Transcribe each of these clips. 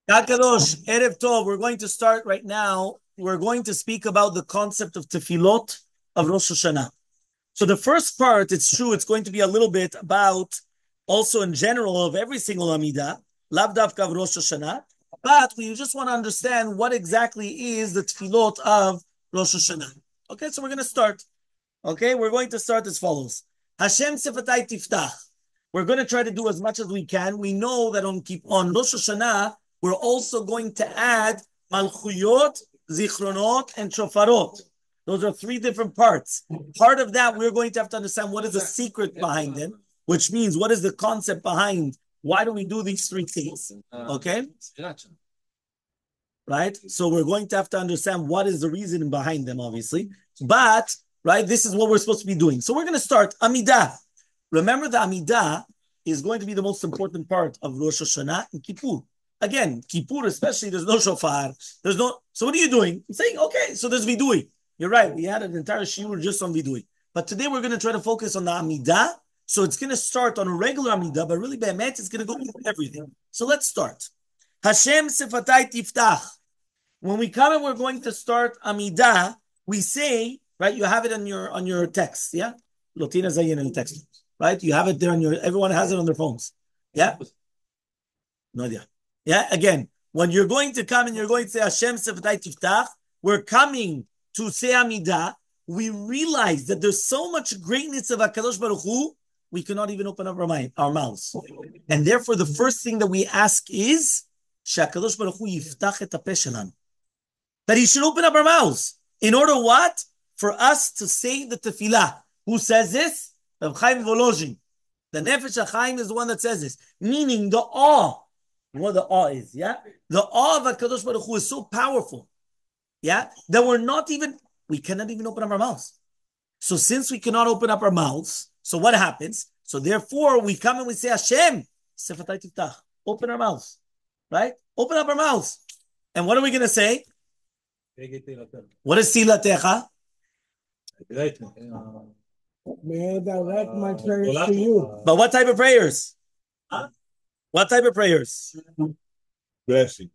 Kakadosh, Erev Tov, we're going to start right now. We're going to speak about the concept of tefillot of Rosh Hashanah. So the first part, it's true, it's going to be a little bit about also in general of every single Amidah, Lav Davka of Rosh Hashanah, but we just want to understand what exactly is the tefillot of Rosh Hashanah. Okay, so we're going to start. Okay, we're going to start as follows. Hashem Sifatai Tiftach. We're going to try to do as much as we can. We know that on Rosh Hashanah, we're also going to add Malchuyot, Zichronot, and Shofarot. Those are three different parts. Part of that, we're going to have to understand what is the secret behind them, which means what is the concept behind why do we do these three things? Okay? Right? So we're going to have to understand what is the reason behind them, obviously. But, right, this is what we're supposed to be doing. So we're going to start Amidah. Remember, the Amidah is going to be the most important part of Rosh Hashanah and Kippur. Again, Kippur especially, there's no shofar. There's no. So what are you doing? I'm saying, okay, so there's vidui. You're right. We had an entire shiur just on vidui. But today we're going to try to focus on the Amidah. So it's going to start on a regular Amidah, but really, Be'emet, it's going to go through everything. So let's start. Hashem Sifatai Tiftach. When we come and we're going to start Amidah, we say, right, you have it on your text, yeah? Lotina Zayin in the text. Right? You have it there on everyone has it on their phones. Yeah? No idea. Yeah? Again, when you're going to come and you're going to say Hashem Sifatai Tiftach, we're coming to say Amidah. We realize that there's so much greatness of HaKadosh Baruch Hu, we cannot even open up our mouths. And therefore, the first thing that we ask is HaKadosh Baruch Hu yiftach et hapeh shelanu. That he should open up our mouths. In order what? For us to say the tefillah. Who says this? Rav Chaim Volozhin. The Nefesh HaChaim is the one that says this. Meaning the awe. What the awe is, yeah? The awe of HaKadosh Baruch Hu is so powerful, yeah? That we cannot even open up our mouths. So since we cannot open up our mouths, so what happens? So therefore, we come and we say, Hashem, Sifatai Tiftach. Open our mouths, right? Open up our mouths. And what are we going to say? What is Tilatecha? May I direct my prayers to you. But what type of prayers? Huh? What type of prayers? Blessings.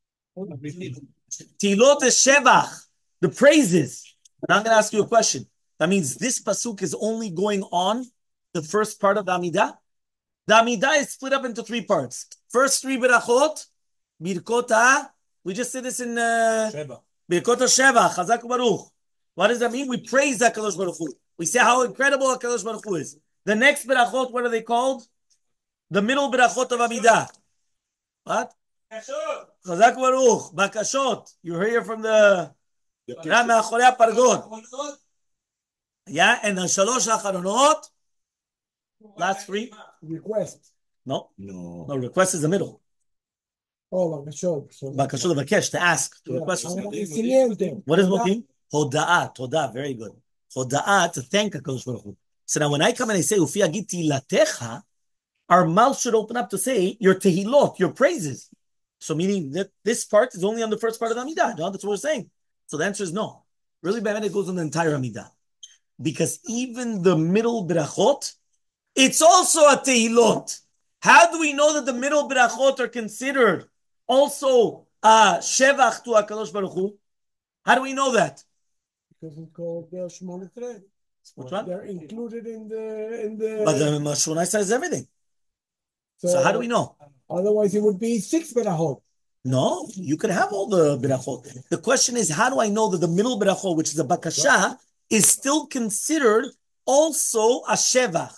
Tilot is Shevach, the praises. Now I'm going to ask you a question. That means this pasuk is only going on the first part of the Amidah. The Amidah is split up into three parts. First three berachot, birkot. We just said this in birkot Shevach, Chazak Baruch. What does that mean? We praise HaKadosh Baruch Hu. We say how incredible HaKadosh Baruch Hu is. The next berachot, what are they called? The middle berachot of Amidah. What? Chazak Baruch, Bakashot. You hear from the Ram Ma'achorei HaPardot. Yeah, and the Shalosh HaCharonot. Last three. Request. No, request is the middle. Oh, Bakashot. Bakashot, Bakesh, to ask, to request. What is Mokim? Hoda'at, Toda, very good. Hoda'at, to thank HaKadosh Baruch Hu. So now when I come and I say, Ufi agiti latecha, our mouth should open up to say your tehilot, your praises. So meaning that this part is only on the first part of the Amidah. No, that's what we're saying. So the answer is no. Really, it goes on the entire Amidah. Because even the middle berachot, it's also a tehilot. How do we know that the middle berachot are considered also shevach to HaKadosh Baruch Hu? How do we know that? Because it's called Shmona Esrei. Which one? They're included in the. But the Shmona says everything. So how do we know? Otherwise, it would be 6 berachot. No, you could have all the berachot. The question is, how do I know that the middle berachot, which is a bakasha, is still considered also a shevach?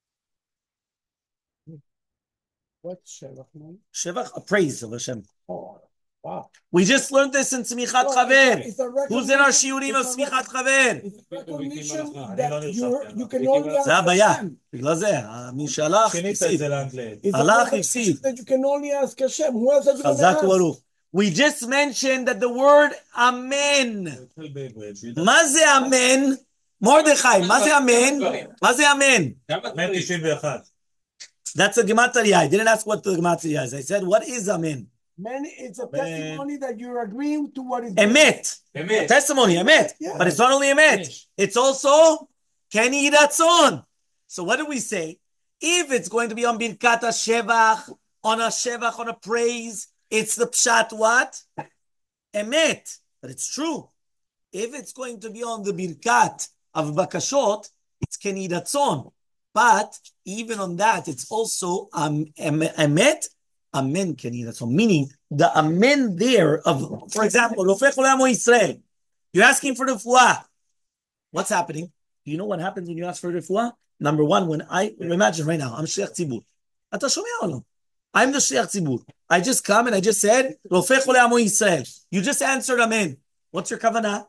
What's shevach mean? Shevach, a praise of Hashem. Oh, wow. We just learned this in Smichat Chaver. Who's in our shiurim of Smichat Chaver? It's a recognition that you can only ask Hashem. בגלל זה, מי שהלך, הפסיד. הלך, הפסיד. That you can only ask Hashem. Who else are you going to חזק ask? וברוך. We just mentioned that the word amen. מה זה amen? מרדכי, מה זה amen? מה זה amen? 191. That's a gematria. I didn't ask what the gematria is. I said, what is amen? Man, it's a testimony that you're agreeing to what is Emet. Testimony, emet. Yeah. But it's not only emet. It's also keni ratzon. So what do we say? If it's going to be on birkat shevach, on a praise, It's the pshat what? Emet. But it's true. If it's going to be on the birkat of bakashot, it's keni ratzon. But even on that, it's also emet, amen keni ratzon. Meaning the amen there of, for example, Rofech Olam Israel. You're asking for the fuah. What's happening? Do you know what happens when you ask for the fuah? Number one, when I imagine right now, I'm shliach tzibur. Ata shomea olam. I'm the shliach tzibur. I just come and I just said, Rofech Olam Israel. You just answered amen. What's your kavanah?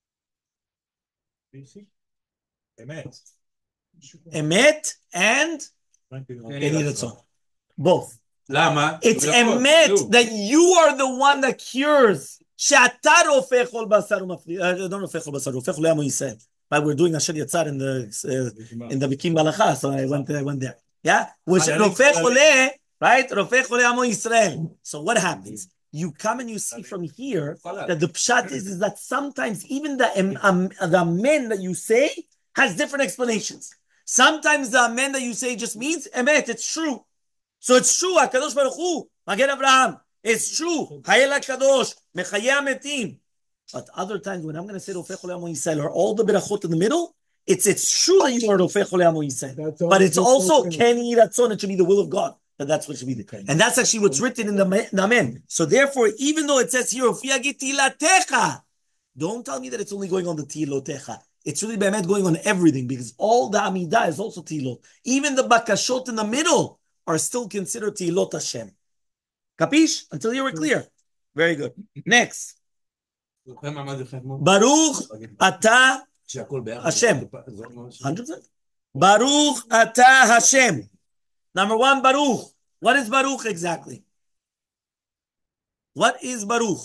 Emet. Emet and both. Lama. It's emet that you are the one that cures. But we're doing Asher Yatzar in the Bikim Balacha, so I went there. Yeah, which right? So what happens? You come and you see from here that the pshat is that sometimes even the amen that you say has different explanations. Sometimes the amen that you say just means emet, it's true. So it's true, HaKadosh Baruch Hu, Magen Avraham, it's true, Hayel HaKadosh, Mechayeh HaMetim. But other times when I'm going to say Rofech Olam Yisrael or all the berachot in the middle, it's true that you are Rofech Olam Yisrael. But it's also Keni Ratzon, it should be the will of God. But that's what should be the. And that's actually what's written in the Amen. So therefore, even though it says here, don't tell me that it's only going on the Tilotecha. It's really Be'emet going on everything, because all the Amidah is also Tilot. Even the Bakashot in the middle are still considered Tilot Hashem. Capish? Until you were clear. Very good. Next. Baruch Ata Hashem. 100%. Baruch Ata Hashem. Number one, Baruch. What is Baruch exactly? What is Baruch?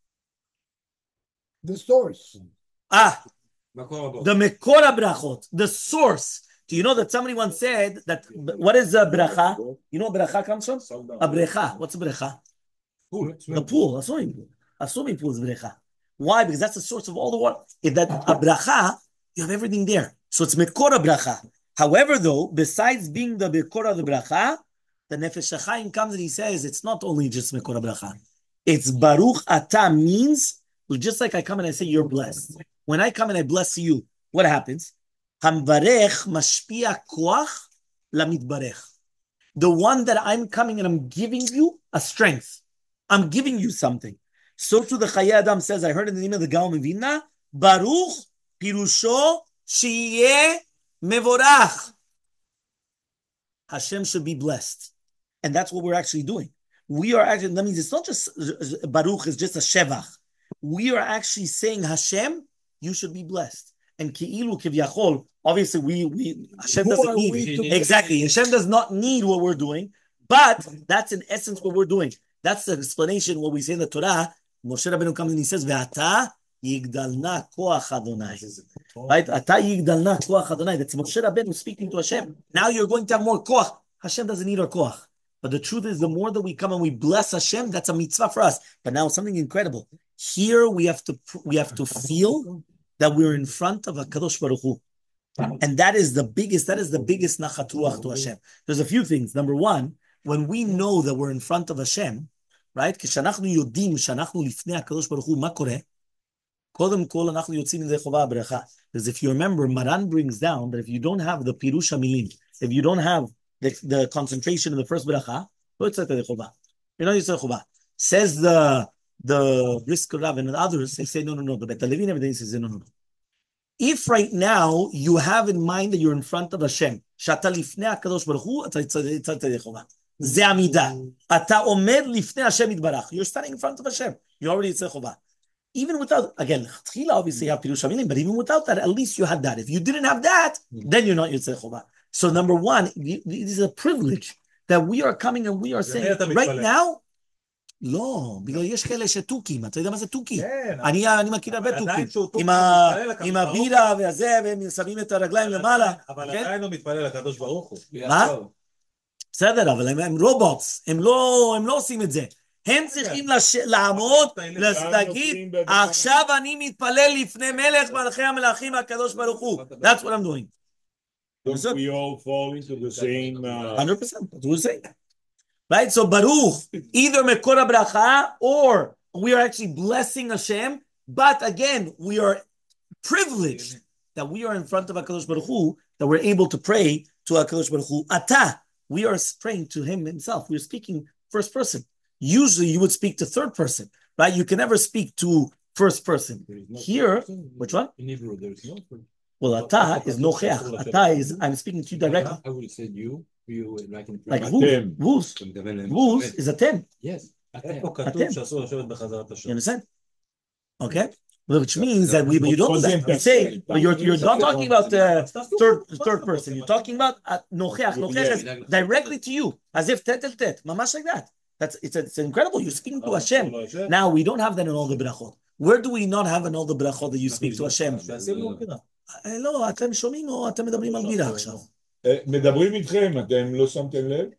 The source. The Mekor Brachot, the source. Do you know that somebody once said that, what is a bracha? You know where bracha comes from? A brecha. What's a brecha? The pool, a swimming pool. A swimming pool is brecha. Why? Because that's the source of all the water. If that a bracha, you have everything there. So it's Mekor Bracha. However, though, besides being the Mekor of the bracha, the Nefesh HaChaim comes and he says it's not only just Mekor Bracha. It's Baruch Ata means, just like I come and I say you're blessed. When I come and I bless you, what happens? Hamvarech mashpia koach lamitbarech. The one that I'm coming and I'm giving you a strength. I'm giving you something. So too the Chayei Adam says, I heard in the name of the Gaon Vilna, Baruch pirusho sheyeh mevorach. Hashem should be blessed. And that's what we're actually doing. We are actually, that means it's not just Baruch, it's just a shevach. We are actually saying, Hashem, you should be blessed. And ki'ilu kivyachol, obviously we Hashem doesn't need, exactly, Hashem does not need what we're doing, but that's in essence what we're doing. That's the explanation, what we say in the Torah. Moshe Rabbeinu comes and he says, Ve'ata yigdalna koach Adonai. Right? Ata yigdalna koach Adonai. That's Moshe Rabbeinu speaking to Hashem. Now you're going to have more koach. Hashem doesn't need our koach. But the truth is, the more that we come and we bless Hashem, that's a mitzvah for us. But now something incredible. Here we have to feel that we're in front of HaKadosh Baruch Hu. And that is the biggest nachat ruach to Hashem. There's a few things. Number one, when we know that we're in front of Hashem, right? כשאנחנו יודעים שאנחנו לפני הקדוש ברוך הוא, מה קורה? קודם כל אנחנו יוצאים מזה חובה הברכה. Because if you remember, Maran brings down that if you don't have the pirush hamilim, if you don't have the concentration in the first bracha, לא יוצאת ידי חובה. You're not יוצא חובה. Says the Brisker Rav and others, they say, no. The Bet HaLevi and everything says, no. If right now you have in mind that you're in front of Hashem, שאתה לפני הקדוש ברוך הוא, אתה יצאת ידי חובה. זה עמידה. אתה עומד לפני השם יתברך. You're standing in front of Hashem. You already יצא חובה. Even without, again, תחילה obviously you have pirush hamilim, but even without that, at least you had that. If you didn't have that, then you're not יצא חובה. So number one, this is a privilege that we are coming and we are saying, right now, לא, בגלל יש כאלה שטוקים, אתה יודע מה זה טוקי? אני מכיר הרבה טוקים, עם הבירה והזה, והם שמים את הרגליים למעלה. אבל עדיין לא מתפלל לקדוש ברוך הוא. מה? בסדר, אבל הם רובוטס, הם לא עושים את זה. הם צריכים לעמוד, להגיד, עכשיו אני מתפלל לפני מלך מלכי המלכים הקדוש ברוך הוא. That's what I'm doing. Don't we all fall into the same... 100%, that's what we're saying. Right? So Baruch, either Mekora Bracha or we are actually blessing Hashem. But again, we are privileged that we are in front of HaKadosh Baruch Hu, that we're able to pray to HaKadosh Baruch Hu. Ata, we are praying to him himself. We're speaking first person. Usually you would speak to third person, right? You can never speak to first person. Here, which one? In Hebrew, there is no. Well, Ata is nocheach. Ata is, I'm speaking to you directly. I would have said you like who's is a 10. Yes. איפה כתוב שאסור לשבת בחזרת השם? You understand? Okay? Which means that but you don't do that. You say, but you're not talking about third person. You're talking about nocheach. Nocheach is directly to you, as if tet el tet, mamash like that. It's incredible. You're speaking to Hashem. Now we don't have that in all the brachot. Where do we not have in all the brachot that you speak to Hashem? לא, אתם שומעים או אתם מדברים על בירה עכשיו? מדברים איתכם, אתם לא שמתם לב?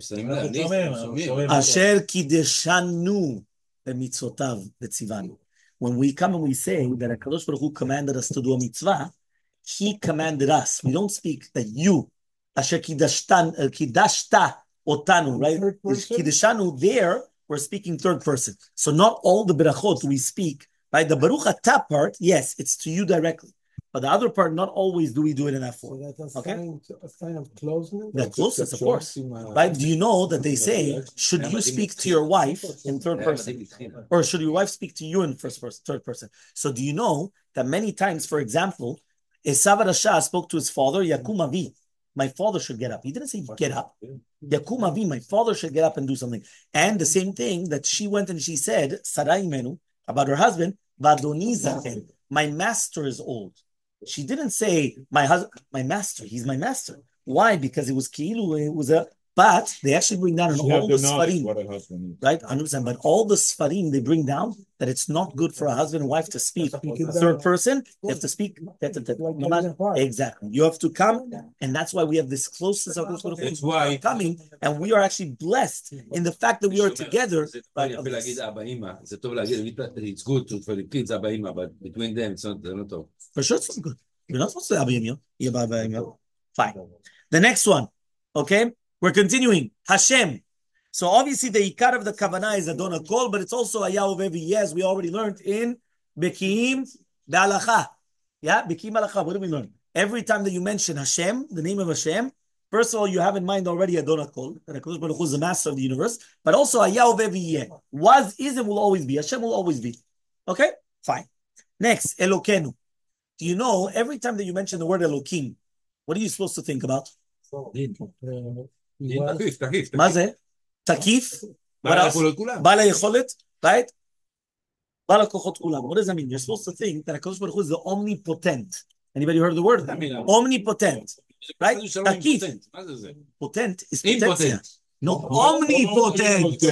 אשר קידשנו במצוותיו וציוונו. When we come and we say that HaKadosh Baruch Hu commanded us to do a mitzvah, he commanded us. We don't speak that you, Asher kidashta otanu, right? Kidashanu there, we're speaking third person. So not all the berachot we speak, right? The Baruch Atah part, yes, it's to you directly. But the other part, not always do we do it in that form. So that's a sign of closeness? That closeness, of course. Right? Do you know that they say, should you speak to your wife in third person? Or should your wife speak to you in third person? So do you know that many times, for example, Esav Rasha spoke to his father, Yakum Avi, my father should get up. He didn't say get up. Yakum Avi, my father should get up and do something. And the same thing that she went and she said, Sarai Menu, about her husband, Vadoni Zaken, my master is old. She didn't say my husband, my master. He's my master. Why? Because it was kilu. It was a. But they actually bring down all the sfarim, right? 100%. But all the sfarim they bring down that it's not good for a husband and wife to speak third person. They have to speak. Exactly. You have to come, and that's why we have this closeness of this. That's why coming, and we are actually blessed in the fact that we are together. Right? It's good for the kids, but between them, it's not all. For sure, it's not good. You're not supposed to say Abba Yemio. Fine. The next one, okay? We're continuing. Hashem. So obviously the ikar of the kavanah is Adon HaKol, but it's also Ayahu Vevi. Yes, we already learned in Bekiim Be'alacha. Yeah, Bekiim Be'alacha. What did we learn? Every time that you mention Hashem, the name of Hashem, first of all, you have in mind already Adon HaKol, that HaKadosh Baruch Hu is the master of the universe, but also Ayahu Vevi. Was, is, and will always be. Hashem will always be. Okay? Fine. Next, Elokenu. Do you know, every time that you mention the word Elokim, what are you supposed to think about? מה זה? תקיף? בעל היכולת? Right? בעל הכוחות כולם. What does that mean? You're supposed to think that HaKadosh Baruch Hu is the omnipotent. Anybody heard of the word? Omnipotent. Right? תקיף. Potent is potential. No, omnipotent.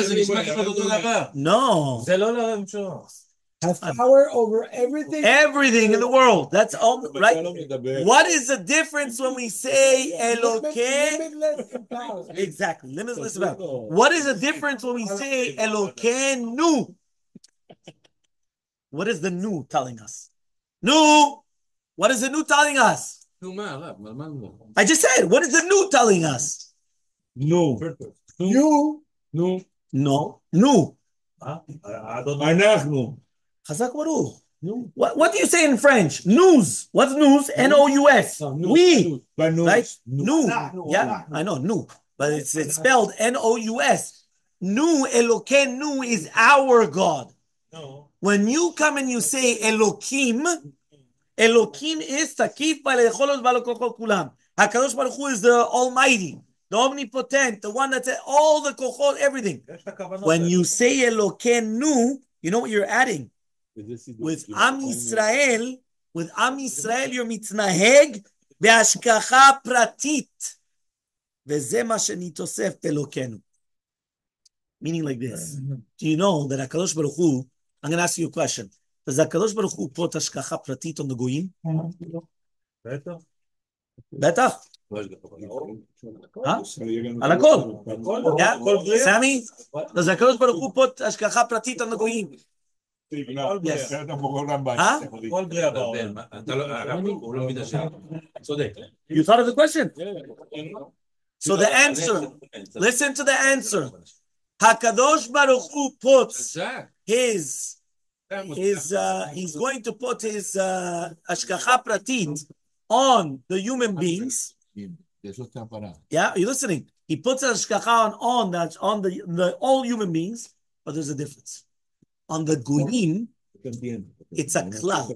No. זה לא לרב has power over everything. Everything in the world. That's all, right? What is the difference when we say Elokeh? Exactly. Limitless power. What is the difference when we say Elokeinu? What is the nu telling us? Nu. What is the nu telling us? I just said, what is the nu telling us? No. You. No. No. Nu. אנחנו. Chazak Baruch. What do you say in French? News. What's news? N-O-U-S. We. Right? Nu. Yeah, I know, nu. But it's spelled N-O-U-S. Nu, Elokeinu is our God. No. When you come and you say Elokim, Elokim is Takif Ba'alecholos Ba'alekochot Kulam. HaKadosh Baruch Hu is the Almighty, the Omnipotent, the one that's all the kochot, everything. When you say Elokeinu, you know what you're adding? With Am Yisrael, you're mitznaheg be'ashkacha pratit. V'zeh ma shenitosef Elokenu. Meaning like this. Do you know that HaKadosh Baruch Hu, I'm going to ask you a question. Does HaKadosh Baruch Hu put ashkacha pratit on the goyim? Betach. Huh? Al hakol. Yeah? Sammy? Does HaKadosh Baruch Hu put ashkacha pratit on the goyim? Yes. Huh? You thought of the question? So the answer, listen to the answer. HaKadosh Baruch Hu puts he's going to put his Ashkacha Pratit on the human beings. Yeah, are you listening? He puts Ashkacha on the all human beings, but there's a difference. On the Goyim, it's a cloud.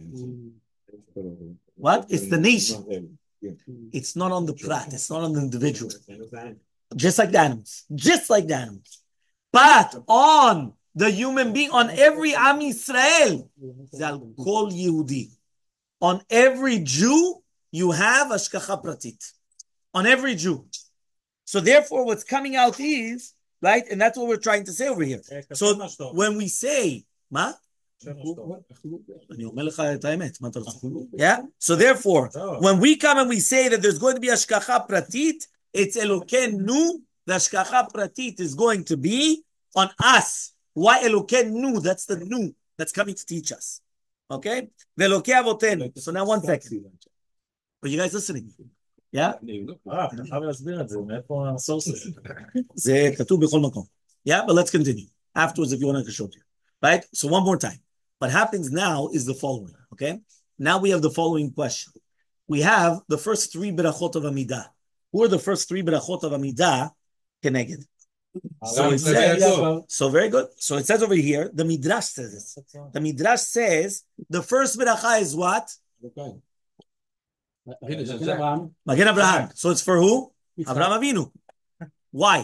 What? It's the nation. It's not on the prat. It's not on the individual. Just like the animals. Just like the animals. But on the human being, on every Am Yisrael, Zal Kol Yehudi. On every Jew, you have Ashkacha Pratit. On every Jew. So therefore, what's coming out is, right? And that's what we're trying to say over here. So when we say, Ma? Yeah. So therefore, when we come and we say that there's going to be Ashkacha Pratit, it's Elokeinu. The Ashkacha Pratit is going to be on us. Why Elokeinu? That's the new that's coming to teach us. Okay? Ve'Elokei Avotenu. So now 1 second. Are you guys listening? Yeah? זה כתוב בכל מקום. Yeah, but let's continue. Afterwards, if you want to show it to you. Right? So one more time. What happens now is the following. Okay? Now we have the following question. We have the first 3 berachot of Amidah. Who are the first 3 berachot of Amidah? Keneged. So it says, so very good. So it says over here, the Midrash says it. The Midrash says the first beracha is what? Magen Avraham. So it's for who? Avraham Avinu. Why?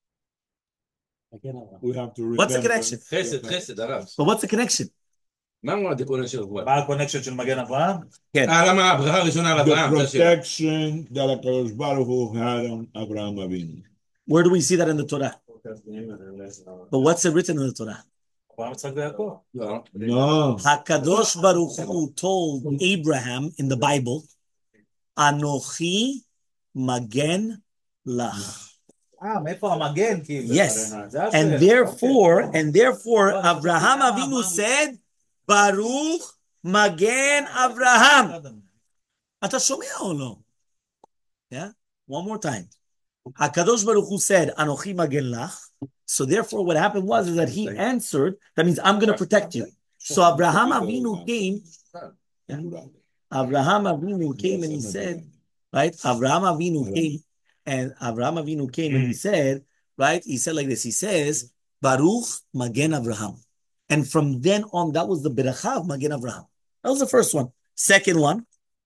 We have to What's the connection? חסד, הרב. But what's the connection? מה הקונקשן של אברהם? מה הקונקשן של מגן אברהם? כן. למה הברכה הראשונה על The אברהם? protection that HaKadosh Baruch Hu had on Abraham Avinu. Where do we see that in the Torah? But what's it written in the Torah? אברהם יצחק ויעקב. No. HaKadosh Baruch Hu told Abraham in the Bible, Anochi Magen Lach. מאיפה המגן? Yes. And therefore, Abraham Avinu said, Baruch Magen Avraham. אתה שומע או לא? Yeah? One more time. HaKadosh Baruch Hu said, Anochi Magen Lach. So therefore, what happened was is that he answered, that means I'm going to protect you. So Abraham Avinu came, yeah? Abraham Avinu came and he said, right? Abraham Avinu came and he said, right? He said like this. He says, Baruch Magen Avraham. And from then on, that was the beracha of Magen Avraham. That was the first one. Second one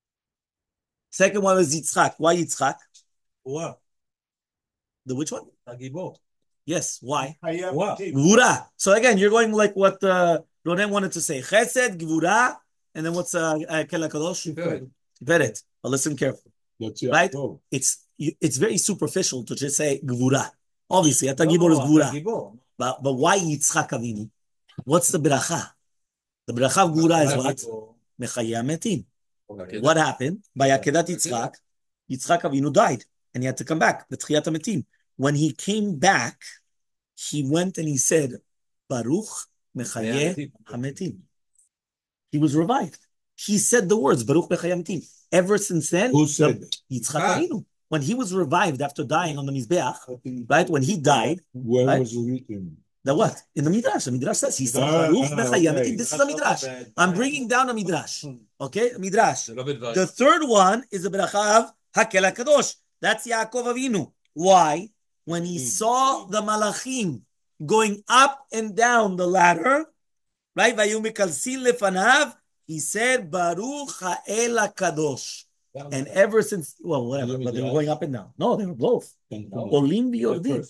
was Yitzchak. Why Yitzchak? What? The which one? הגיבור. Yes. Why? What? Gvura. So again, you're going like what Ronen wanted to say. Chesed, Gvura, and then what's Kel HaKadosh? Tiferet. But listen carefully. Right? It's very superficial to just say Gvura. Obviously, Ata Gibor is Gvura. But why Yitzchak Avinu? What's the beracha? The beracha of Gvura is what? Mechayei Metim. What happened? By Akedat Yitzchak Avinu died. And he had to come back. The Tchiyat HaMetim. When he came back, he went and he said, Baruch Mechayei HaMetim. He was revived. He said the words, Baruch Mechayei HaMetim. Ever since then, Who said it? Yitzchak Avinu. When he was revived after dying on the Mizbeach, right? When he died, Where right? was it written? The what? In the Midrash. The Midrash says, he said, Baruch Mechayei HaMetim. This is the Midrash. I'm bringing down a Midrash. Okay? Midrash. The third one is the Beracha of Hakel HaKadosh. That's Yaakov Avinu. Why? When he saw the Malachim going up and down the ladder, right? Vayu mekalsin lefanav, he said, Baruch Ha'el HaKadosh. And ever since, well, whatever, but they were going up and down. No, they were both. Olim v'yordim.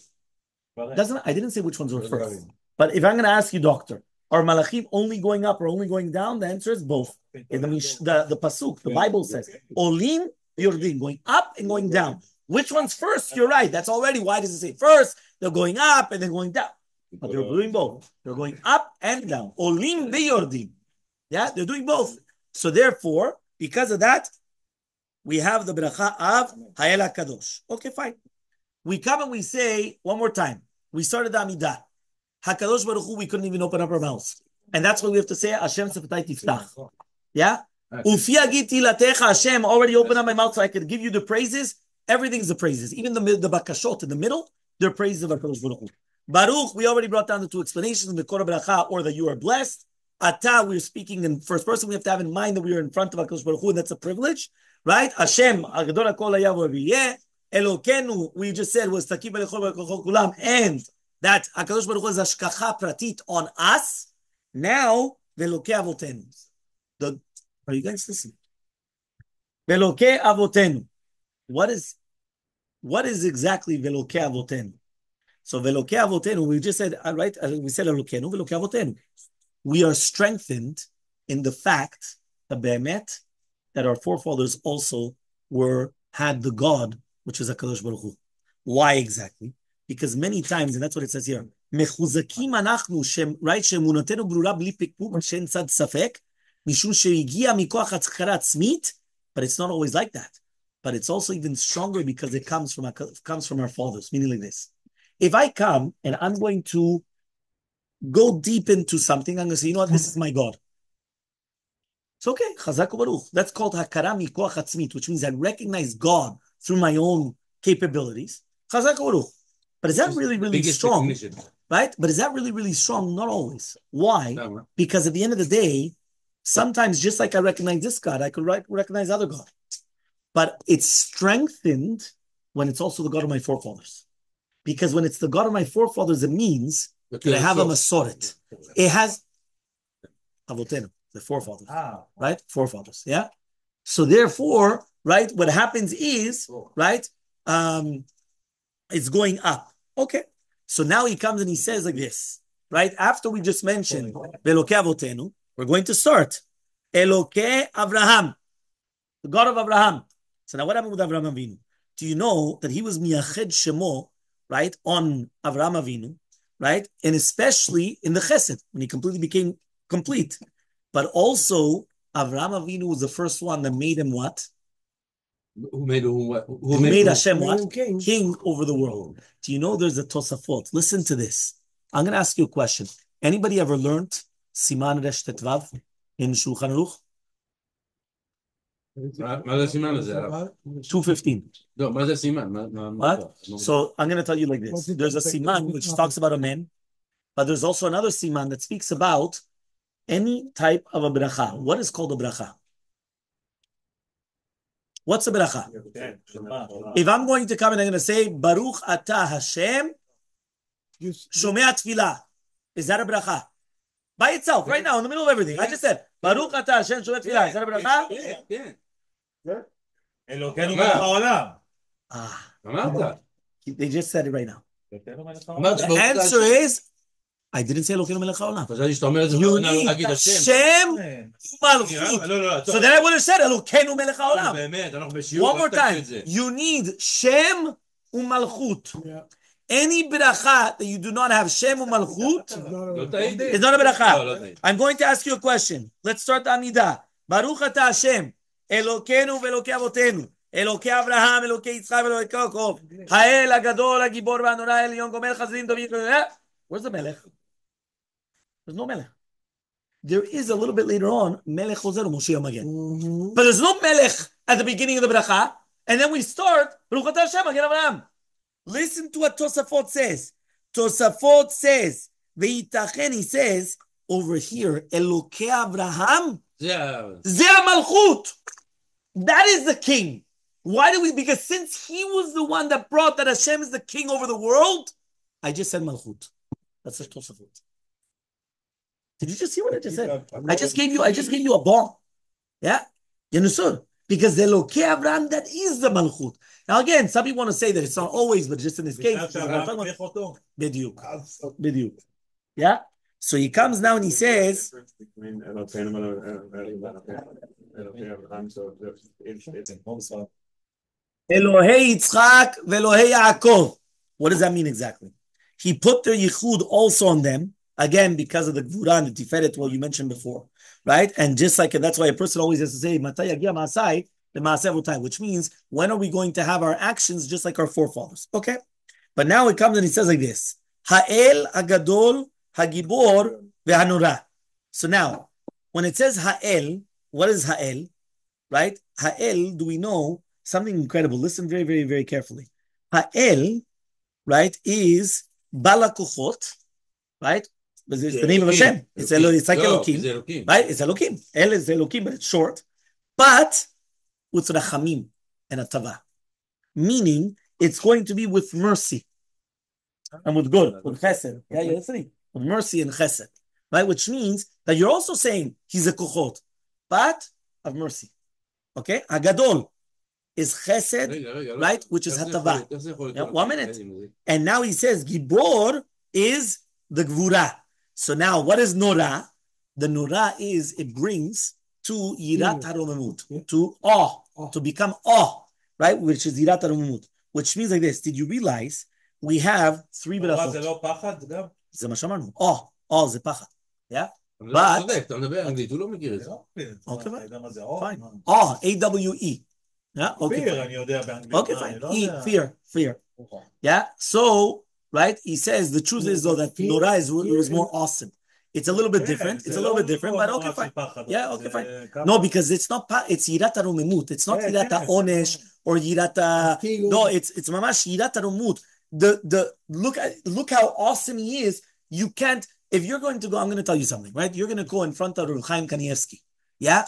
I didn't say which ones were first. But if I'm going to ask you, doctor, are Malachim only going up or only going down? The answer is both. In the Pasuk, the Bible says, Olim v'yordim, going up and going down. Which one's first? You're right. That's already, why does it say first? They're going up and then going down. But they're doing both. They're going up and down. Olim v'yordim. Yeah, they're doing both. So therefore, because of that, we have the bracha of Ha'el HaKadosh. Okay, fine. We come and we say, one more time, we started the Amidah. HaKadosh Baruch Hu, we couldn't even open up our mouths. And that's why we have to say, Hashem Sefatai Tiftach. Yeah? Ufi agit tilatecha, Hashem, already opened up my mouth so I could give you the praises. everything's the praises. Even the bakashot in the middle, they're praises of HaKadosh Baruch Hu. Baruch, we already brought down the two explanations, the Mikor Bracha, or that you are blessed. Ata, we're speaking in first person. We have to have in mind that we are in front of HaKadosh Baruch Hu, and that's a privilege, right? Hashem, Agadol HaKol Hayav V'yeh. Elokenu, we just said, was Takib Elechol Kulam, and that HaKadosh Baruch Hu is Hashkacha Pratit on us. Now, Velokei Avotenu. Are you guys listening? Velokei Avotenu. What is exactly Velokei Avotenu? So Velokei Avotenu, we just said, right? We said Elokenu, Velokei Avotenu. We are strengthened in the fact that our forefathers also had the God, which is HaKadosh Baruch Hu. Why exactly? Because many times, and that's what it says here, Mechuzakim anachnu, right? Shemunatenu brura bli pikpuk, she'en tzad safek, mishum she'igia mikoach hatzchara atzmit, but it's not always like that. But it's also even stronger because it comes from our fathers, meaning like this. If I come and I'm going to go deep into something, I'm going to say, you know what, this is my God. It's okay, Chazak Baruch. That's called Hakara Mikoach Atzmit, which means I recognize God through my own capabilities. Chazak Baruch. But is that really, really strong? Right? But is that really, really strong? Not always. Why? No. Because at the end of the day, sometimes just like I recognize this God, I could recognize other God. But it's strengthened when it's also the God of my forefathers. Because when it's the God of my forefathers, it means that I have a Masoret. It has Avotenu, the forefathers. Right? Forefathers. Yeah? So therefore, right, what happens is, right, it's going up. Okay. So now he comes and he says like this, right? After we just mentioned Velokei Avotenu, we're going to start Elokei Avraham, the God of Abraham. So now what happened with Avraham Avinu? Do you know that he was Miyached Shemo, right, on Avraham Avinu, right? And especially in the Chesed, when he completely became complete. But also, Avraham Avinu was the first one that made him what? Who made what? Who made Hashem what? King over the world. Do you know there's a Tosafot? Listen to this. I'm going to ask you a question. Anybody ever learned Siman Resh Tetvav in Shulchan Aruch? 215. What? So I'm going to tell you like this. There's a Siman which talks about a man, but there's also another Siman that speaks about any type of a bracha. What is called a bracha? What's a bracha? If I'm going to come and I'm going to say, Baruch Atah Hashem, Shomea Tfilah, is that a bracha? By itself, right now, in the middle of everything. I just said, Baruch Atah Hashem, Shomea Tfilah. Is that a bracha? Yeah. Elokenu melech haolam. They just said it right now. The answer is, I didn't say Elokenu melech haolam. You need Shem Malchut. So then I would have said Elokenu melech haolam. One more time. You need Shem Umalchut. Any bracha that you do not have Shem Umalchut is not a bracha. I'm going to ask you a question. Let's start the Amidah. Baruch Atah Hashem, Elokenu ve'Elokei Avotenu, Elokei Avraham, Elokei Yitzchak, Elokei Yaakov, Ha'el, Hagadol, Hagibor, V'Anonai, Elyon, Gomer, Chazrim, David. Where's the Melech? There's no Melech. There is a little bit later on, Melech Chozer Moshe Magen. But there's no Melech at the beginning of the bracha, and then we start, Baruch Atah Hashem, Magen Avraham. Listen to what Tosafot says. Tosafot says, Ve'itachen, he says, over here, Elokei Avraham, Zeh Malchut. That is the king. Why do we? Because since he was the one that brought that Hashem is the king over the world, I just said Malchut. That's the Tosafot. Did you just see what I just said? I just gave you a bomb. Yeah? You understood? Because the Elokei Avraham, that is the Malchut. Now again, some people want to say that it's not always, but just in this case. Bediuk. Yeah? So he comes now and he says, Elohei Yitzchak ve'Elohei Yaakov. What does that mean exactly? He put their yichud also on them, again, because of the Gvura and the Tiferet, what you mentioned before, right? And just like, that's why a person always has to say, Matay yagia ma'asai, the ma'aseh v'otay, which means, when are we going to have our actions just like our forefathers? Okay? But now it comes and he says like this, Ha'el, Hagadol, Hagibor, ve'hanora. So now, when it says Ha'el, what is Ha'el? Right? Ha'el, do we know something incredible. Listen very, very, very carefully. Ha'el, right, is Balakuchot, right? But it's the name of Hashem. It's like Elokim, right? It's Elokim. El is Elokim, but it's short. But with Rachamim and Atava, meaning it's going to be with mercy and with good, with Chesed. Yeah, you're listening. With mercy and Chesed, right? Which means that you're also saying he's a Kuchot, but of mercy. Okay, Agadol is Chesed, right? Which is Hatava. Yeah, 1 minute. And now he says Gibor is the Gvura. So now what is Nora? The Nora is it brings to Yirat HaRomemut, to awe, to become awe, right? Which is Yirat HaRomemut. Which means like this. Did you realize we have 3 berachot? זה מה שאמרנו. awe זה פחד. Yeah? But אתה מדבר אנגלית, הוא לא מכיר את זה. Okay, fine. Awe, A-W-E. Yeah, okay. Fear, אני יודע באנגלית. Okay, fine. Fear. Yeah, so, right, he says the truth is though that Nora was more awesome. It's a little bit different. It's a little bit different, but okay, fine. Yeah, okay, fine. No, because it's not, it's Yirat HaRomemut. It's not Yirat HaOnesh or Yirat no, it's Mamash Yirat HaRomemut. Look how awesome he is. You can't, if you're going to go, I'm going to tell you something, right? You're going to go in front of Reb Chaim Kanievsky. Yeah?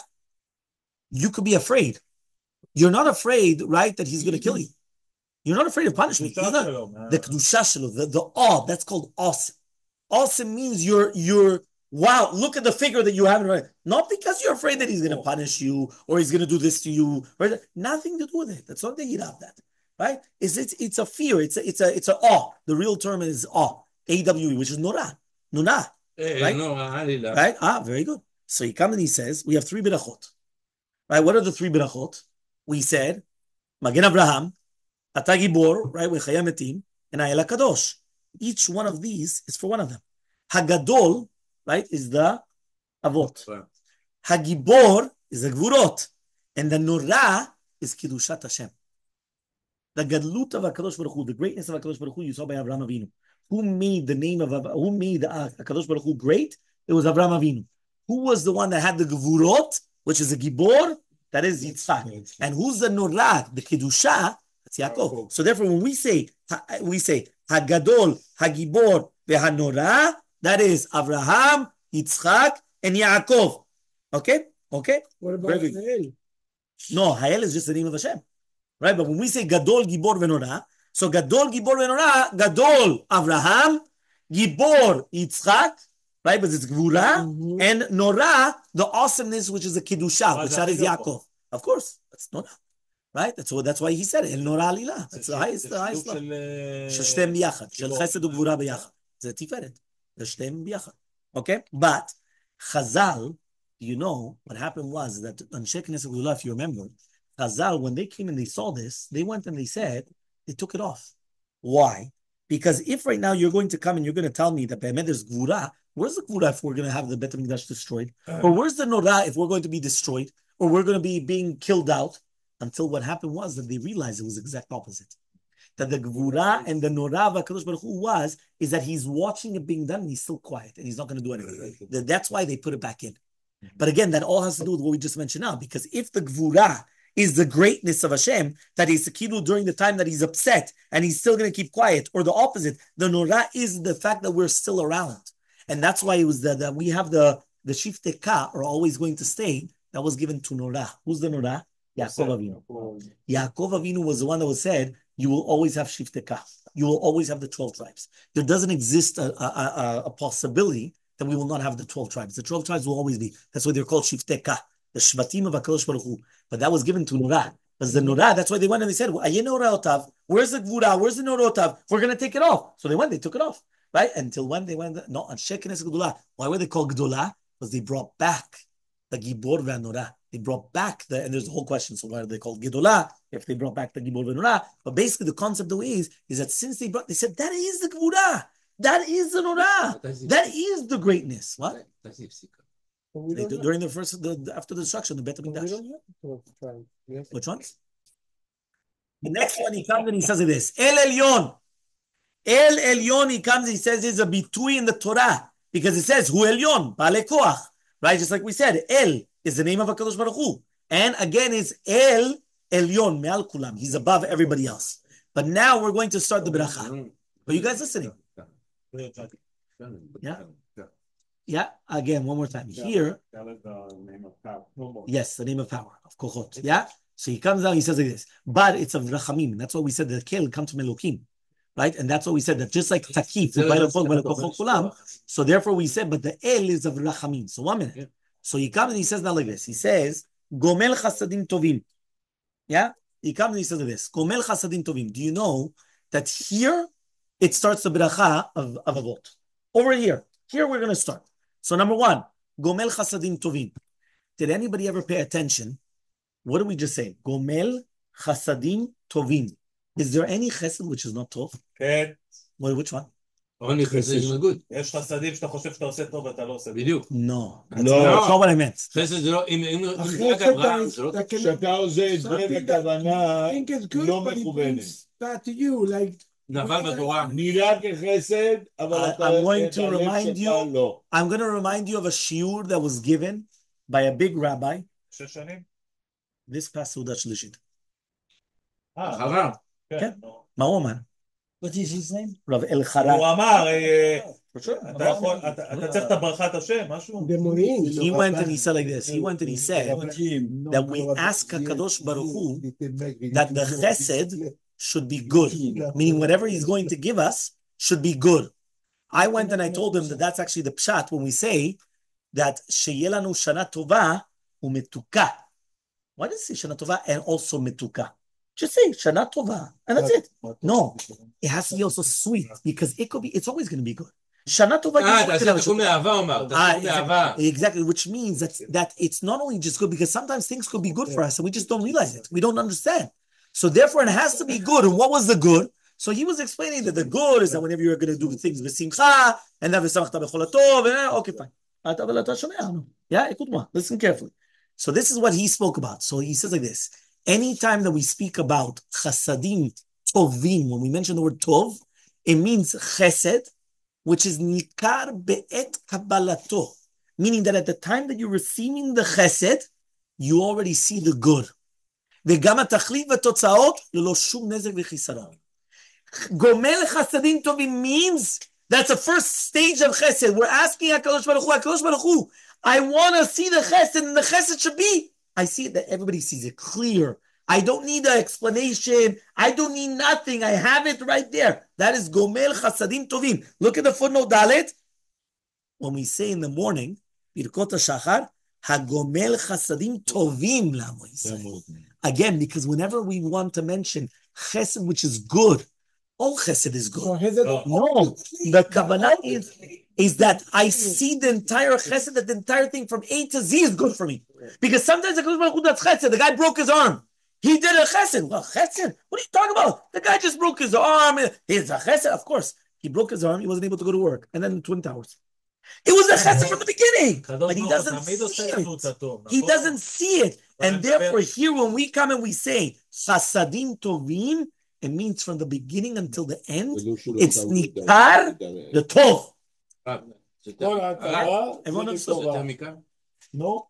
You could be afraid. You're not afraid, right, that he's going to kill you. You're not afraid of punishment. The Kedusha Shelo, the awe, that's called awesome. Awesome means you're wow, look at the figure that you have in right. Not because you're afraid that he's going to punish you or he's going to do this to you. Right? Nothing to do with it. That's not the Yirah of that. Right? It's a fear. It's a awe. The real term is awe. A-W-E, which is Nora. Nuna. Right? Right? Very good. So he comes and he says, we have 3 berachot. Right? What are the 3 berachot? We said, Magen Avraham, Ata Gibor, right? V'chaya metim, and Ha'el HaKadosh. Each one of these is for one of them. Hagadol, right, is the Avot. Hagibor is the Gvurot. And the Nora is Kiddushat Hashem. The Gadlut of HaKadosh Baruch Hu, the greatness of HaKadosh Baruch Hu, you saw by Avraham Avinu. Who made the name of, who made HaKadosh Baruch Hu great? It was Avraham Avinu. Who was the one that had the Gvurot, which is a Gibor? That is Yitzchak. And who's the Nora, the Kiddusha? That's Yaakov. So therefore, when we say Hagadol, Hagibor, veHanora, that is Avraham, Yitzchak, and Yaakov. Okay? What about Ha'el? No, Ha'el is just the name of Hashem. Right? But when we say Gadol, Gibor, veNora, so Gadol, Gibor, veNora, Gadol, Avraham, Gibor, Yitzchak, right? But it's Gvura, and Nora, the awesomeness, which is the Kiddusha, which that is Yaakov. Of course, that's Nora. Right? That's why he said it. El Nora Alila. That's the highest love. של שתיהם ביחד. של חסד וגבורה ביחד. זה תפארת. זה שתיהם ביחד. Okay? But Chazal, you know, what happened was that on Sheikh Knesset Gula, if you remember, Chazal, when they came and they saw this, they went and they said, they took it off. Why? Because if right now you're going to come and you're going to tell me that Be'emet there's Gvura, where's the Gvura if we're going to have the Beit HaMikdash destroyed? Or where's the Nora if we're going to be destroyed? Or we're going to be being killed out? Until what happened was that they realized it was the exact opposite. That the Gvura and the Nora of HaKadosh Baruch Hu is that he's watching it being done and he's still quiet and he's not going to do anything. That's why they put it back in. But again, that all has to do with what we just mentioned now. Because if the Gvura is the greatness of Hashem, that he's Sekilu during the time that he's upset and he's still going to keep quiet, or the opposite, the Nora is the fact that we're still around. And that's why it was that we have the Shiftei Ka are always going to stay. That was given to Nora. Who's the Nora? Yaakov Avinu. Yaakov Avinu was the one that was said, you will always have Shiftei Ka. You will always have the 12 tribes. There doesn't exist a possibility that we will not have the 12 tribes. The 12 tribes will always be. That's why they're called Shiftei Ka, the Shvatim of HaKadosh Baruch Hu. But that was given to Nora. Because the Nora, that's why they went and they said, where's the Gvura? Where's the Norotav? We're going to take it off. So they went, they took it off. Right? Until when they went, no, on Sheikh Knesset Gedolah. Why were they called Gedolah? Because they brought back the Gibor ve'Nora. They brought back and there's the whole question, so why are they called Gedolah if they brought back the Gibor ve'Nora? But basically the concept of is that since they said, that is the Gvura. That is the Nora. That is the greatness. What? During the first, after the destruction, the Beit HaMikdash. Which ones? The next one, he comes and he says this. El Elyon. El Elyon, he comes and he says there's a bitui in the Torah. Because it says, Hu Elyon, Baalei Koach. Right? Just like we said, El is the name of HaKadosh Baruch Hu. And again, it's El Elyon me'al kulam. He's above everybody else. But now we're going to start the beracha. Are you guys listening? Yeah? Yeah? Again, one more time. Here. Yes, the name of power, of Kochot. Yeah? So he comes down, he says like this. But it's of Rachamim. That's why we said that the Kel comes from Elokim. Right? And that's what we said, that just like Takif, so therefore we said, but the El is of Rachamim. So 1 minute. So he comes and he says now like this. He says, Gomel Chasadim Tovim. Yeah? He comes and he says like this. Gomel Chasadim Tovim. Do you know that here it starts the Beracha of Avot? Over here. Here we're going to start. So number 1, Gomel Chasadim Tovim. Did anybody ever pay attention? What did we just say? Gomel Chasadim Tovim. Is there any chesed which is not tov? כן. Which one? Only chesed is not good. יש חסדים שאתה חושב שאתה עושה טוב ואתה לא עושה. בדיוק. No. That's not what I meant. חסד זה לא, אם רק אברהם, זה לא... כשאתה עושה את זה בכוונה לא מכוונת. נבל בתורה. נראה כחסד, אבל אתה... I'm going to remind you of a shiur that was given by a big rabbi. 6 שנים? This past סעודה שלישית. חרם. כן. מה הוא אמר? What is his name? רב אלחרר. הוא אמר, אתה צריך את הברכת השם, משהו? He went and he said like this. He went and he said that we ask HaKadosh Baruch Hu that the chesed should be good. Meaning whatever he's going to give us should be good. I went and I told him that that's actually the pshat when we say that sheyeh lanu shana tova umetuka. Why does it say shana tova and also metuka? Just say Shana Tova, and that's it. No, it has to be also sweet because it could be. It's always going to be good. Shana Tova. Exactly, which means that it's not only just good because sometimes things could be good for us and we just don't realize it. We don't understand. So therefore, it has to be good. And what was the good? So he was explaining that the good is that whenever you're going to do things v'simcha and then v'samachta b'chol tov, okay, fine. Yeah, listen carefully. So this is what he spoke about. So he says like this. Anytime that we speak about chasadim tovim, when we mention the word tov, it means chesed, which is nikar be'et kabbalato, meaning that at the time that you're receiving the chesed, you already see the good. וגם התכלית והתוצאות ללא שום נזק וחיסרון. גומל chasadim tovim means that's the first stage of chesed. We're asking HaKadosh Baruch Hu, I want to see the chesed, and the chesed should be I see it that everybody sees it clear. I don't need an explanation. I don't need nothing. I have it right there. That is Gomel Chasadim Tovim. Look at the footnote Dalet. When we say in the morning, Birkot HaShachar, HaGomel Chasadim Tovim L'Amo Yisrael. Again, because whenever we want to mention chesed, which is good, all chesed is good. No, the kavanah is that I see the entire chesed, that the entire thing from A to Z is good for me. Because sometimes the guy broke his arm. He did a chesed. Well, chesed? What are you talking about? The guy just broke his arm. He's a chesed. Of course, he broke his arm. He wasn't able to go to work. And then Twin Towers. It was a chesed from the beginning. But he doesn't see it. He doesn't see it. And therefore, here when we come and we say, chasadim tovim, it means from the beginning until the end, it's nikar, the tov. Everyone understood? No.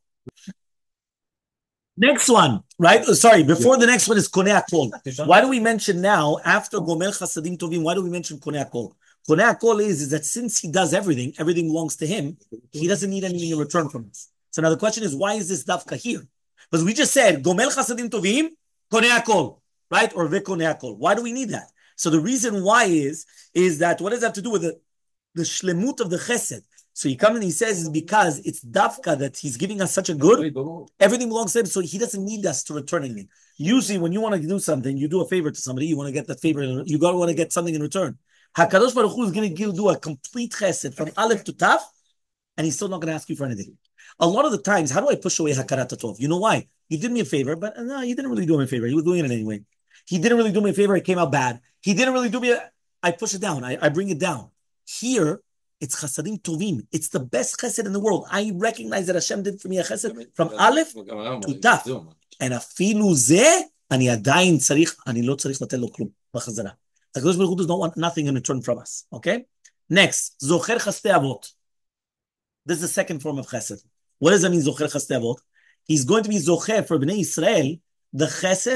Next one, right? Sorry, before the next one is Konei HaKol. Why do we mention now, after Gomel Chasadim Tovim, why do we mention Konei HaKol? Konei HaKol is that since he does everything belongs to him, he doesn't need anything in return from us. So now the question is, why is this dafka here? Because we just said, Gomel Chasadim Tovim, Konei HaKol, right? Or Ve Konei HaKol. Why do we need that? So the reason why is that, what does that have to do with the shlemut of the chesed? So he comes and he says it's because it's dafka that he's giving us such a good, everything belongs to him, so he doesn't need us to return anything. Usually when you want to do something, you do a favor to somebody, you want to get that favor, you want to get something in return. HaKadosh Baruch Hu is going to do a complete chesed from Aleph to Tav, and he's still not going to ask you for anything. A lot of the times, how do I push away Hakarat Tov? You know why? You did me a favor, but no, he didn't really do me a favor. He was doing it anyway. He didn't really do me a favor, it came out bad. He didn't really do me I push it down, I bring it down. Here, it's chasadim tovim. It's the best chesed in the world. I recognize that Hashem did for me a chesed from Aleph to Taf. And afilu zeh, ani adayin tzarich, ani lo tzarich latel lo klum. B'chazara. The HaKadosh Baruch Hu does not want nothing in return from us. Okay? Next, zocher chastei avot. This is the second form of chesed. What does that mean, zocher chastei avot? He's going to be zocher for Bnei Israel, the chesed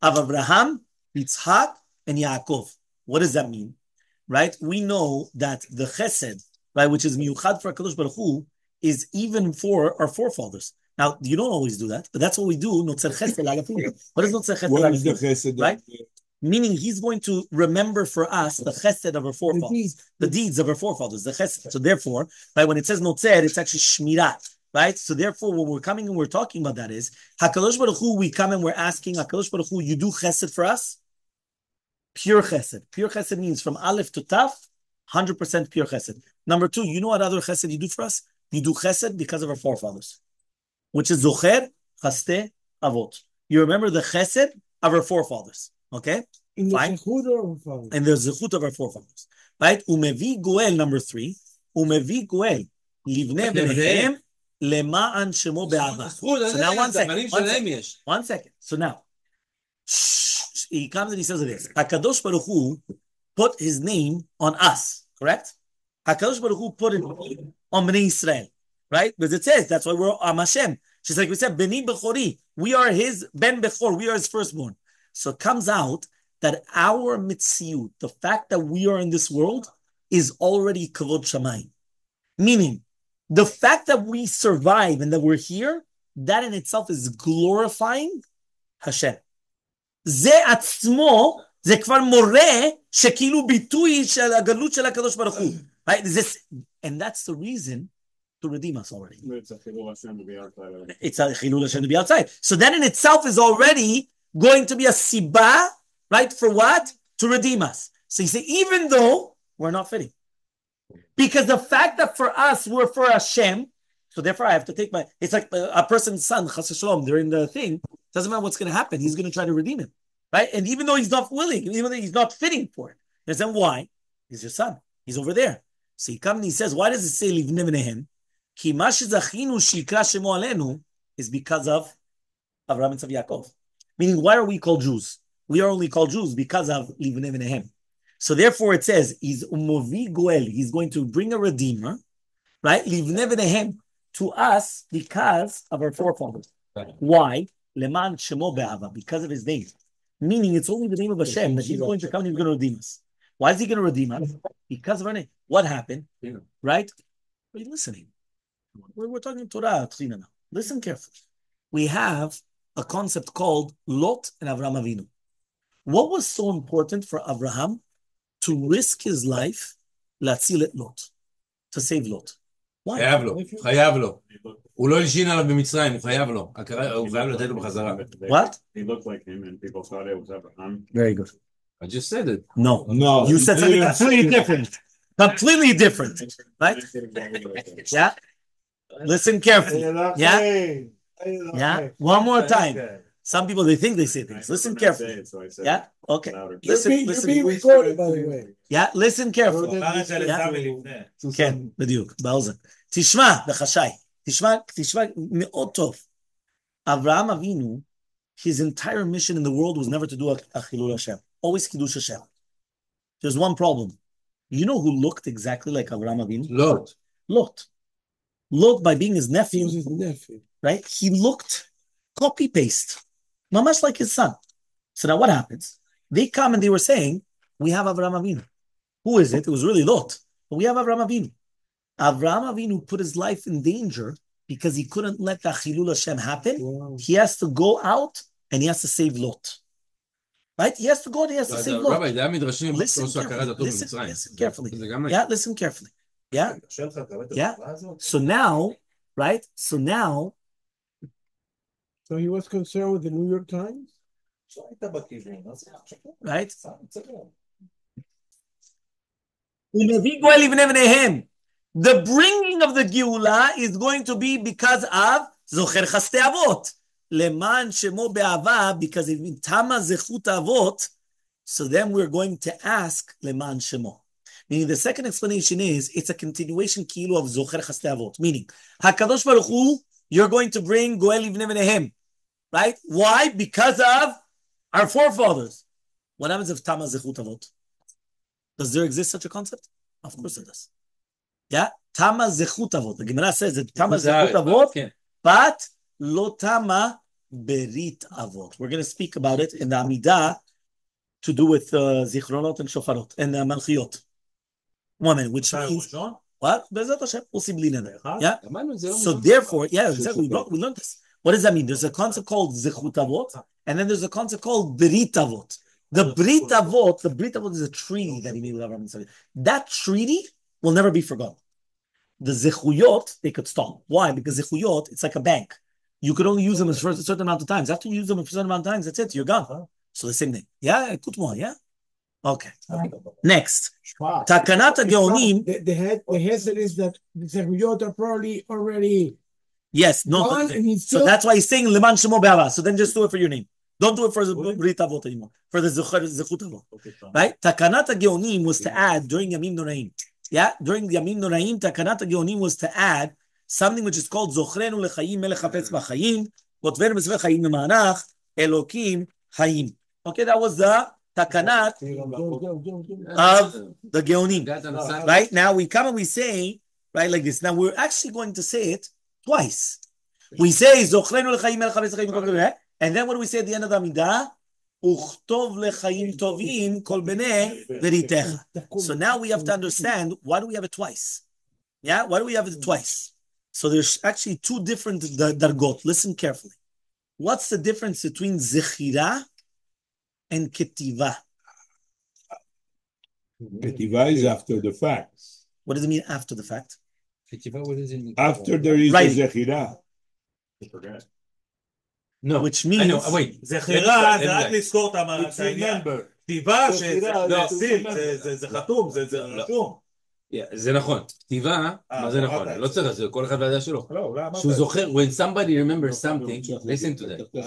of Abraham, Yitzhak, and Yaakov. What does that mean? Right? We know that the chesed, right, which is miyuchad for HaKadosh Baruch Hu, is even for our forefathers. Now, you don't always do that, but that's what we do. Notzer chesed lagafim. What is notzer chesed What is the lagafim? chesed? Right? Meaning he's going to remember for us the chesed of our forefathers, the deeds of our forefathers, the chesed. So therefore, right, when it says notzer, it's actually shmirah, right? So therefore, when we're coming and we're talking about that is, HaKadosh Baruch Hu, we come and we're asking, HaKadosh Baruch Hu, you do chesed for us? Pure chesed. Pure chesed means from Aleph to Taf, 100% pure chesed. Number two, you know what other chesed you do for us? You do chesed because of our forefathers, which is zocher, chaste, avot. You remember the chesed of our forefathers. Okay? In the Fine. zechut And the zechut of our forefathers. Right? Umevi goel, number three. Umevi goel. Livne v'nehem lema'an shemo be'ava. So now one second. One second. So now, he comes and he says this. HaKadosh Baruch Hu put his name on us. Correct? HaKadosh Baruch Hu put it on Bnei Israel. Right? Because it says, that's why we're Am Hashem. Just like we said, Beni Bechori. We are his Ben Bechor. We are his firstborn. So it comes out that our mitziyut, the fact that we are in this world, is already kavod shamayim. Meaning, the fact that we survive and that we're here, that in itself is glorifying Hashem. זה עצמו, זה כבר מורה שכאילו ביטוי של הגלות של הקדוש ברוך הוא. Right? And that's the reason to redeem us already. It's a chilul Hashem to be outside. It's a chilul Hashem to be outside. So that in itself is already going to be a siba, right? For what? To redeem us. So you say, even though we're not fitting. Because the fact that for us, we're for Hashem, so therefore I have to take it's like a person's son, chas v'shalom, during the thing, doesn't matter what's going to happen, he's going to try to redeem him, right? And even though he's not willing, even though he's not fitting for it, you understand why? He's your son. He's over there. So he comes and he says, why does it say livnei v'nehem? Ki ma shezachinu shikra shemo alenu is because of Avraham and Yaakov. Meaning, why are we called Jews? We are only called Jews because of livnei v'nehem. So therefore it says, he's umovi goel, he's going to bring a redeemer, right? Livnei v'nehem, to us because of our forefathers. Why? Leman shemo be'ava, because of his name. Meaning it's only the name of Hashem that he's going to come and he's going to redeem us. Why is he going to redeem us? Because of our name. What happened? Yeah. Right? Are you listening? We're talking Torah now. Listen carefully. We have a concept called Lot and Avraham Avinu. What was so important for Avraham to risk his life, להציל את Lot, to save Lot? Why? חייב לו. הוא לא הלשין עליו במצרים, הוא חייב לו. הוא חייב לתת לו בחזרה. What? He looked like him and people thought it was Abraham. Very good. I just said it. No. No. You said something completely different. Completely different. Right? Yeah? Listen carefully. Yeah? Yeah? One more time. Some people, they think they say things. Listen carefully. Yeah? Okay. You're being recorded, by the way. Yeah? Listen carefully. כן, בדיוק, באוזן. תשמע, בחשאי. תשמע מאוד טוב. אברהם אבינו, his entire mission in the world was never to do a chilul Hashem. Always kiddush Hashem. There's one problem. You know who looked exactly like Avraham Avinu? Lot. Lot, by being his nephew, right? He looked copy-paste. Mamash like his son. So now what happens? They come and they were saying, we have Avraham Avinu. Who is it? It was really Lot. But we have Avraham Avinu. Avraham Avinu put his life in danger because he couldn't let the chilul Hashem happen. Wow. He has to go out and he has to save Lot. Right? He has to go and he has to save Lot. Listen carefully. Yeah, listen carefully. Yeah? Yeah? So now, right? So he was concerned with the New York Times? Right? The bringing of the Geula is going to be because of Zocher Chaste Avot. Leman Shemo Be'ava, because it means Tama Zechut Avot. So then we're going to ask Leman Shemo. Meaning the second explanation is, it's a continuation Kilu of Zocher Chaste Avot. Meaning, HaKadosh Baruch Hu, you're going to bring Goel Livnei v'nehem. Right? Why? Because of our forefathers. What happens if Tama Zechut Avot? Does there exist such a concept? Of course it does. Yeah? Tama Zechut Avot. The Gemara says that Tama Zechut Avot, but Lo Tama Berit Avot. We're going to speak about it in the Amidah to do with Zichronot and Shofarot and Malchiot. One minute, which means what? Bezat Hashem, we'll see Bli Neder. Yeah. So therefore, yeah, exactly. We learned this. What does that mean? There's a concept called Zichut Avot, and then there's a concept called Berit Avot. The Brit Avot is a treaty that he made with Abraham. That treaty will never be forgotten. The Zechuyot, they could stop. Why? Because Zechuyot, it's like a bank. You could only use them for a certain amount of times. After you use them for a certain amount of times, that's it. You're gone. So the same thing. Yeah? Yeah? Okay. Next. Takanat HaGeonim. The head is that the Zechuyot are probably already... Yes, no. So that's why he's saying Leman Shemo Be'ava. So then just do it for your name. Don't do it for the Brit Avot anymore. For the Zechut Avot. Right? Takanat HaGeonim was to add during Yamim Noraim. Yeah? During the Yamim Noraim, Takanat HaGeonim was to add something which is called Zochrenu Lechayim Melech Hafetz B'Chayim Kotvenu B'Svei Chayim Memanach Elokim Hayim. Okay, that was the Takanat of the Geonim. Right? Now we come and we say, right, like this. Now we're actually going to say it twice. We say Zochrenu Lechayim Melech Hafetz B'Chayim, and then what do we say at the end of the Amidah? Uchtov lechayim tovim kol bnei veritecha. So now we have to understand, why do we have it twice? Yeah, why do we have it twice? So there's actually two different dargot. Listen carefully. What's the difference between zechira and ketiva? Ketiva is after the fact. What does it mean after the fact? After there is a zechira. No. Which means... I know, wait. זכירה זה רק לזכור את העניין. כתיבה זה חתום, זה רשום. זה נכון. כתיבה, מה זה נכון? לא צריך, זה כל אחד והדעה שלו. שהוא זוכר, when somebody remembers something, listen to that.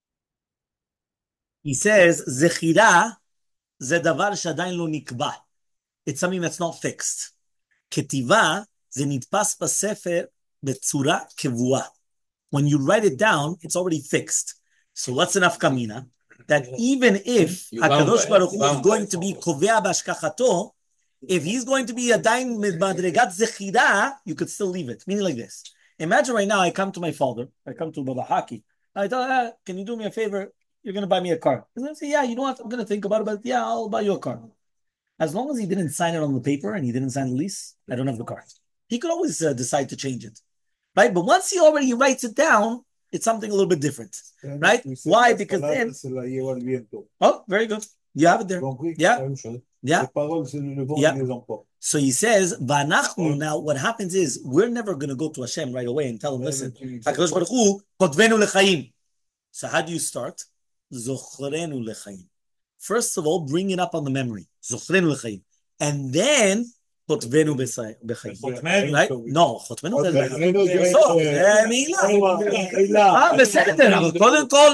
He says, זכירה זה דבר שעדיין לא נקבע. It's something that's not fixed. כתיבה זה נתפס בספר בצורה קבועה. When you write it down, it's already fixed. So what's enough kamina? That even if HaKadosh Baruch Hu is going to be kovea b'ashkachato, if he's going to be a dain madregat zechira, you could still leave it. Meaning like this. Imagine right now I come to my father, I come to Baba Haki, I tell him, can you do me a favor? You're going to buy me a car. He's going to say, yeah, you know what? I'm going to think about it, but yeah, I'll buy you a car. As long as he didn't sign it on the paper and he didn't sign the lease, I don't have the car. He could always decide to change it. Right? But once he already writes it down, it's something a little bit different. Right? Why? Because then... Oh, very good. You have it there. Yeah. Yeah. Yeah. So he says, now what happens is, we're never going to go to Hashem right away and tell him, listen, HaKadosh Baruch Hu, kotvenu lechayim. So how do you start? Zochrenu lechayim. First of all, bring it up on the memory. Zochrenu lechayim. And then... חוטבנו בחיים. Right? No, חוטבנו בחיים. מילה. בסדר, אבל קודם כל,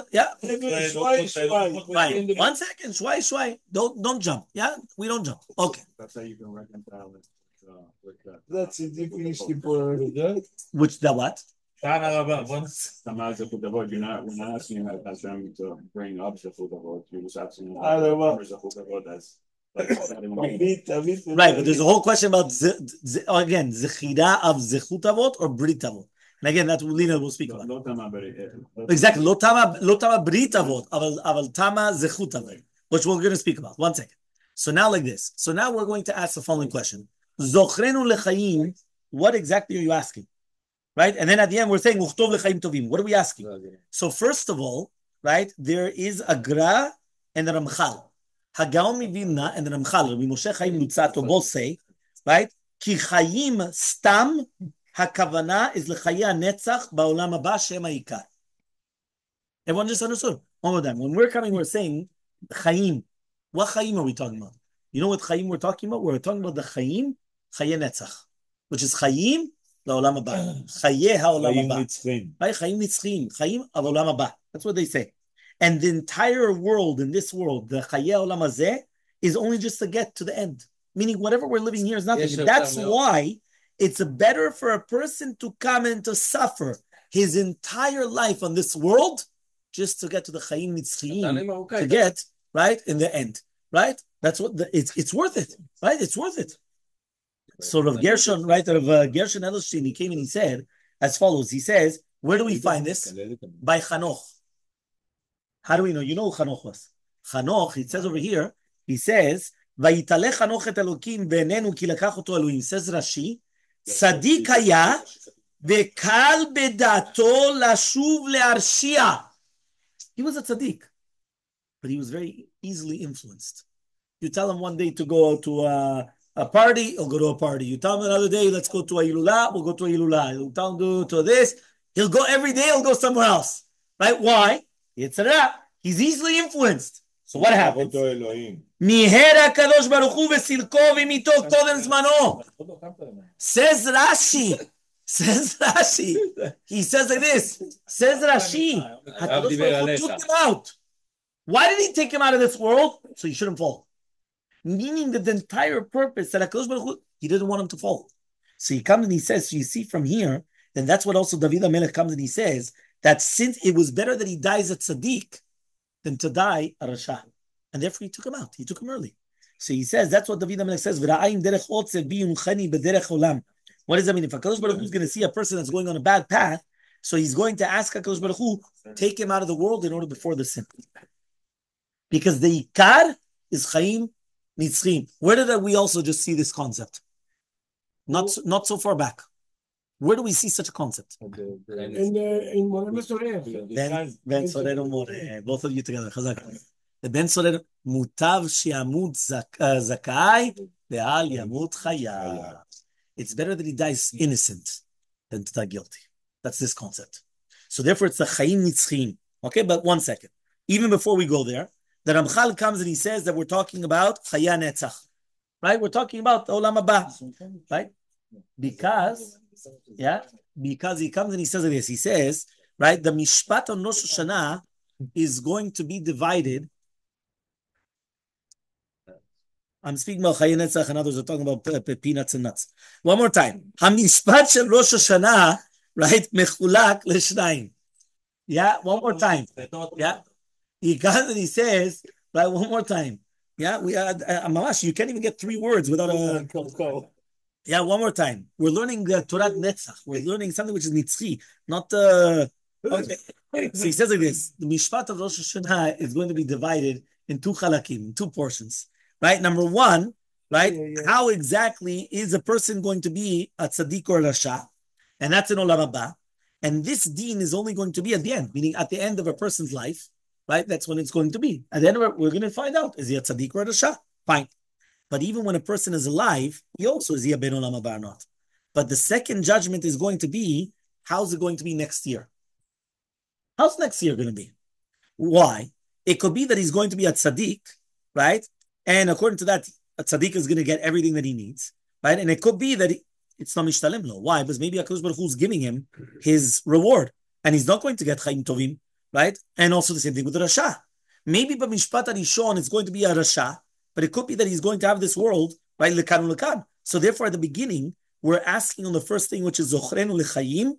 yeah. One second, שוואי. Don't jump. Yeah? We don't jump. Okay. That's how you can reconcile it. That's a definition for that. Which, the what? You're not asking Hashem to bring up the Zechut. You're just asking that's right, but there's a whole question about again, zechira of Zechut Avot or Brit Avot. And again, that's what Lina will speak about. Exactly. Lo tama Brit Avot, aval tama Zechut Avot, which we're going to speak about. One second. So now like this. So now we're going to ask the following question. Zochrenu lechayim, what exactly are you asking? Right? And then at the end we're saying Uchtov lechayim tovim. What are we asking? So first of all, right, there is a Gra and a Ramchal. Hagaon Mivilna and the Ramchal, Rabbi Moshe Chaim Lutzato both say, right? Ki Chaim Stam Hakavana is lechayi hanetzach ba'olam haba shem ha'ikar. Everyone just understood. One of them. When we're coming, we're saying Chaim. What Chaim are we talking about? You know what Chaim we're talking about? We're talking about the Chaim Chaye Netzach, which is Chaim la'olam haba. Chaye ha'olam haba. Right? Chaim nitzchim. Chaim ha'olam haba. That's what they say. And the entire world, in this world, the Chaye Olam Hazeh, is only just to get to the end. Meaning whatever we're living here is nothing. Yes, that's why it's better for a person to come and to suffer his entire life on this world just to get to the Chaim Nitzchiyim, to get, right, in the end. Right? That's what, it's worth it. Right? It's worth it. So Rav Gershon, right, Rav Gershon Edelstein, he came and he said, as follows, he says, Where do we find this? By Chanoch. How do we know? You know who Chanoch was. Chanoch, it says over here, he says, ויתעלה חנוך את אלוקים בעינינו כי לקח אותו אלוהים. Says Rashi, צדיק היה וקל בדעתו לשוב להרשיע. He was a tzaddik, but he was very easily influenced. You tell him one day to go to a party, he'll go to a party. You tell him another day, let's go to a Ilulah, we'll go to a Ilulah. You tell him to do this, he'll go every day, he'll go somewhere else. Right? Why? He's easily influenced. So what happens? מיהר הקדוש ברוך הוא וסילקו ומיתו קודם זמנו. Says Rashi. He says like this. Says Rashi. HaKadosh Baruch Hu took him out. Why did he take him out of this world? So he shouldn't fall. Meaning that the entire purpose that HaKadosh Baruch Hu, he didn't want him to fall. So he comes and he says, so you see from here, then that's what also David HaMelech comes and he says, that since it was better that he dies at Tzaddik than to die at Rasha. And therefore he took him out. He took him early. So he says, that's what David HaMelech says, what does that mean? If HaKadosh Baruch Hu is going to see a person that's going on a bad path, so he's going to ask HaKadosh Baruch Hu, take him out of the world in order before the sin. Because the Ikar is Chaim Nitzchim. Where did we also just see this concept? Not so far back. Where do we see such a concept? In Moreh Mesoreh. Ben Soreh Moreh. Both of you together. Chazak. The Ben Soreh Mutav Shiamut Zakai Ve'al Yamut Chaya. It's better that he dies innocent than to die guilty. That's this concept. So therefore it's the Chaim Nitzchim. Okay, but one second. Even before we go there, the Ramchal comes and he says that we're talking about Chaya Netzach. Right? We're talking about the Olam Haba. Right? Because he comes and he says this. He says, right, the Mishpat on Rosh Hashanah is going to be divided. I'm speaking about Chaya Netzach and others are talking about peanuts and nuts. One more time. HaMishpat shel Rosh Hashanah, right, mechulak l'shnayim. Yeah, one more time. Yeah. He comes and he says, right, one more time. Yeah, we are, Mamash, you can't even get 3 words without a... Yeah, one more time. We're learning Torah Netzach. We're learning something which is Nitzchi, not... Okay. So he says like this, the Mishpat of Rosh Hashanah is going to be divided in 2 chalakim, 2 portions. Right? Number 1, right, how exactly is a person going to be a tzaddik or a rasha? And that's in Olam Haba. And this deen is only going to be at the end, meaning at the end of a person's life. Right? That's when it's going to be. At the end of it, we're going to find out, is he a tzaddik or a rasha? Fine. But even when a person is alive, he also is he a ben olam haba or not. But the second judgment is going to be, how's it going to be next year? How's next year going to be? Why? It could be that he's going to be a tzaddik, right? And according to that, a tzaddik is going to get everything that he needs, right? And it could be that it's not mishtalem lo. Why? Because maybe HaKadosh Baruch Hu is giving him his reward, and he's not going to get chaim tovim. Right? And also the same thing with the Rasha. Maybe by Mishpat HaRishon it's going to be a Rasha, but it could be that he's going to have this world, right? Lekan u'lekan. So therefore at the beginning, we're asking on the first thing, which is Zochrenu L'Chaim.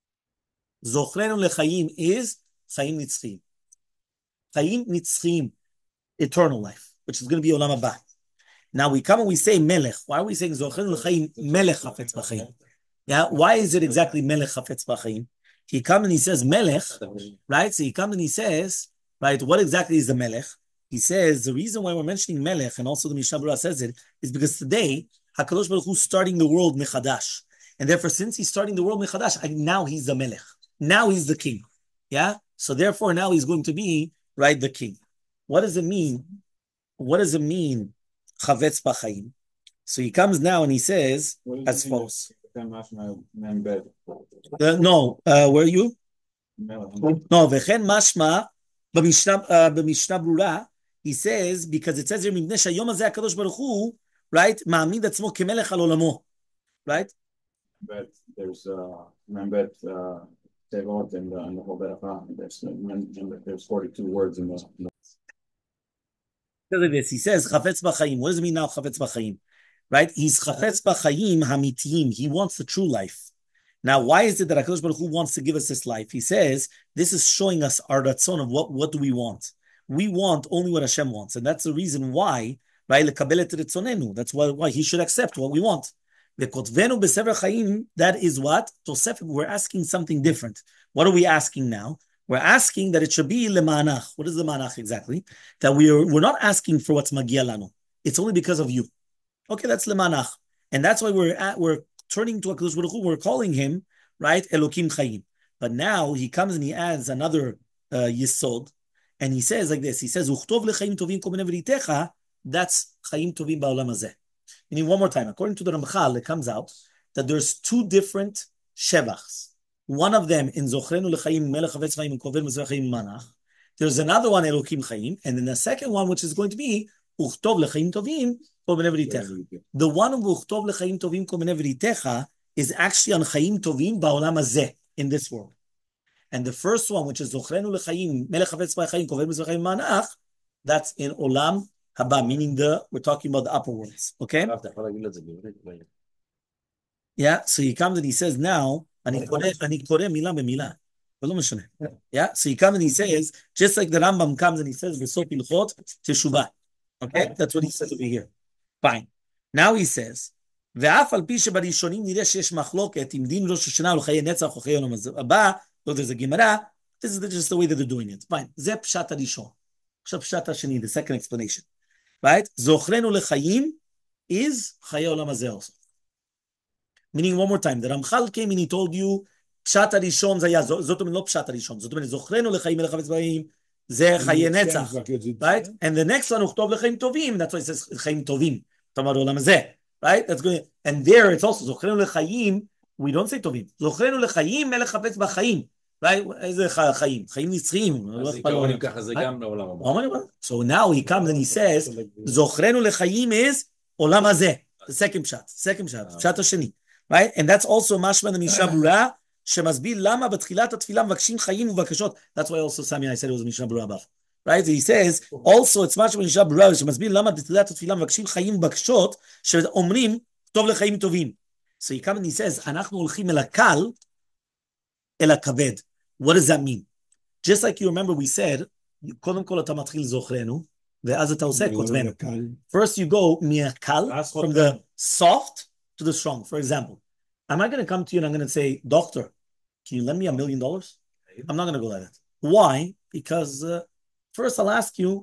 Zochrenu L'Chaim is Chaim Nitzchim. Chaim Nitzchim, eternal life, which is going to be Olam Haba. Now we come and we say Melech. Why are we saying Zochrenu L'Chaim Melech Chafetz B'Chaim? Yeah, why is it exactly Melech Chafetz B'Chaim? He comes and he says Melech, right? So he comes and he says, right, what exactly is the Melech? He says the reason why we're mentioning Melech, and also the Mishnah Berurah says it, is because today HaKadosh Baruch Hu is starting the world Mechadash, and therefore since he's starting the world Mechadash, now he's the Melech. Now he's the king. Yeah. So therefore now he's going to be right the king. What does it mean? What does it mean? Chavetz B'Chaim. So he comes now and he says as follows. No, where are you? No, v'chen mashma b'mishnah Berurah. He says because it says here mipnei shayom hazeh HaKadosh Baruch Hu, right? Ma'amid atzmo kemelech al olamo, right? But there's membet tevot and the whole beracha. There's 42 words in the. He says chafetz b'chaim. What does it mean now? Chafetz b'chaim. Right? He's chafetz b'chaim hamitiyim. He wants the true life. Now, why is it that HaKadosh Baruch Hu wants to give us this life? He says, this is showing us our ratzon of what do we want. We want only what Hashem wants. And that's the reason why, right? That's why he should accept what we want. וכותבנו בספר חיים, that is what? תוספת, we're asking something different. What are we asking now? We're asking that it should be למענך. What is למענך exactly? That we're not asking for what's מגיע לנו. It's only because of you. Okay, that's למענך. And that's why we're turning to HaKadosh Baruch Hu, we're calling him, right, Elokim Chaim. But now he comes and he adds another yesod, and he says like this, he says, Uchtov lechaim tovim kol minei v'ritecha, that's chaim tovim ba'olam hazeh. Meaning one more time, according to the Ramchal, it comes out that there's two different shevachs. One of them in Zochrenu lechaim melech havetz chaim and kover mezvah chaim manach. There's another one, Elokim Chaim, and then the second one, which is going to be Uchtov lechaim tovim kol minei v'ritecha. The one of Uchtov lechaim tovim kol minei v'ritecha is actually on chaim tovim ba'olam hazeh, in this world. And the first one, which is Zochrenu lechaim melech havetz chaim kover mezvah chaim manach, that's in Olam Haba, meaning we're talking about the upper worlds, okay? Yeah, so he comes and he says now, אני קורא מילה במילה, אבל לא משנה. Yeah, so he comes and he says, just like the Rambam comes and he says, בסוף הלכות תשובה. Okay, that's what he says over here. Fine. Now he says, ואף על פי שבראשונים נראה שיש מחלוקת, עם דין ראש השנה ולחיי נצח או חיי עולם הבא, לא there's a גמרא, this is just the way that they're doing it. Fine, זה פשט הראשון. עכשיו פשט השני, the second explanation. Right? Zochrenu lechaim is chaye olam hazeh also. Meaning one more time, the Ramchal came and he told you, pshat harishon zaya, זאת אומרת לא פשט harishon, זאת אומרת זochrenu lechaim melech havetz chaim, זה חיי נצח. Right? And the next one, uchtov lechaim tovim, that's why it says chaim tovim, tamar olam hazeh. Right? That's good. And there it's also, zochrenu lechaim, we don't say tovim. זochrenu lechaim melech havetz chaim. Right? איזה חיים? חיים נצחיים. So now he comes and he says, זוכרנו לחיים is עולם הזה. The second shot. פשט השני. Right? And that's also משמע למשנה ברורה, שמסביר למה בתחילת התפילה מבקשים חיים ובקשות. That's why also Sami, I said it was משנה ברורה above. Right? He says, also it's משמע למשנה ברורה, שמסביר למה בתחילת התפילה מבקשים חיים ובקשות, שאומרים, טוב לחיים טובים. So he comes and he says, אנחנו הולכים אל הקל, אל הכבד. What does that mean? Just like you remember we said, קודם כל אתה מתחיל זוכרנו, ואז אתה עושה כותבנו. First you go מהקל, from the soft to the strong. For example, am I going to come to you and I'm going to say, doctor, can you lend me $1 million? I'm not going to go like that. Why? Because first I'll ask you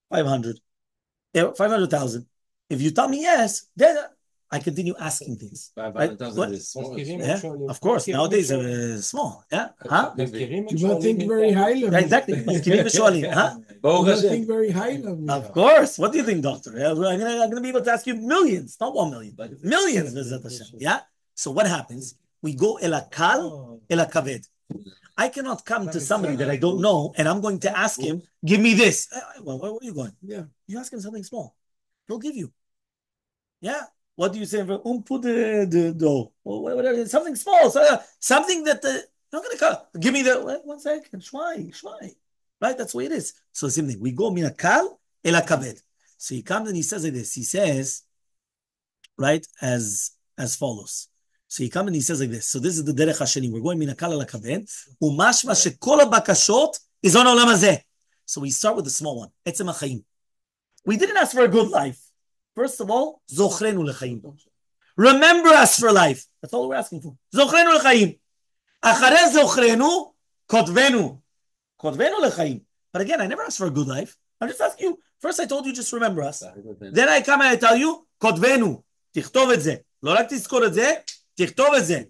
500,000. If you tell me yes, then I continue asking things. Right? Yeah, of course. Nowadays they're small. Yeah. Huh? You don't think very highly of me. Exactly. Huh? You don't think very highly of me. Of course. What do you think, doctor? I'm going to be able to ask you millions, not 1 million, but millions. Yeah. So what happens? We go el akal, el akaved. I cannot come to somebody that I don't know and I'm going to ask him, give me this. Well, where are you going? Yeah. You ask him something small. He'll give you. Yeah. What do you say? Put the dough or whatever, something small, something that you're not going to cut. Give me the 1 second. Shwai. Right? That's the way it is. So same thing. We go min akal el akaved. So he comes and he says like this. He says, right, as follows. So he comes and he says like this. So this is the derech hasheni. We're going min akal el akaved. Umashma shekol habakashot is on olam hazeh. So we start with the small one. Etzem ha'chaim. We didn't ask for a good life. First of all, זוכרנו לחיים. Remember us for life. That's all we're asking for. זוכרנו לחיים. אחרי זוכרנו, כותבנו. כותבנו לחיים. But again, I never asked for a good life. I'm just asking you. First I told you, just remember us. Then I come and I tell you, כותבנו. תכתוב את זה. לא רק תזכור את זה, תכתוב את זה.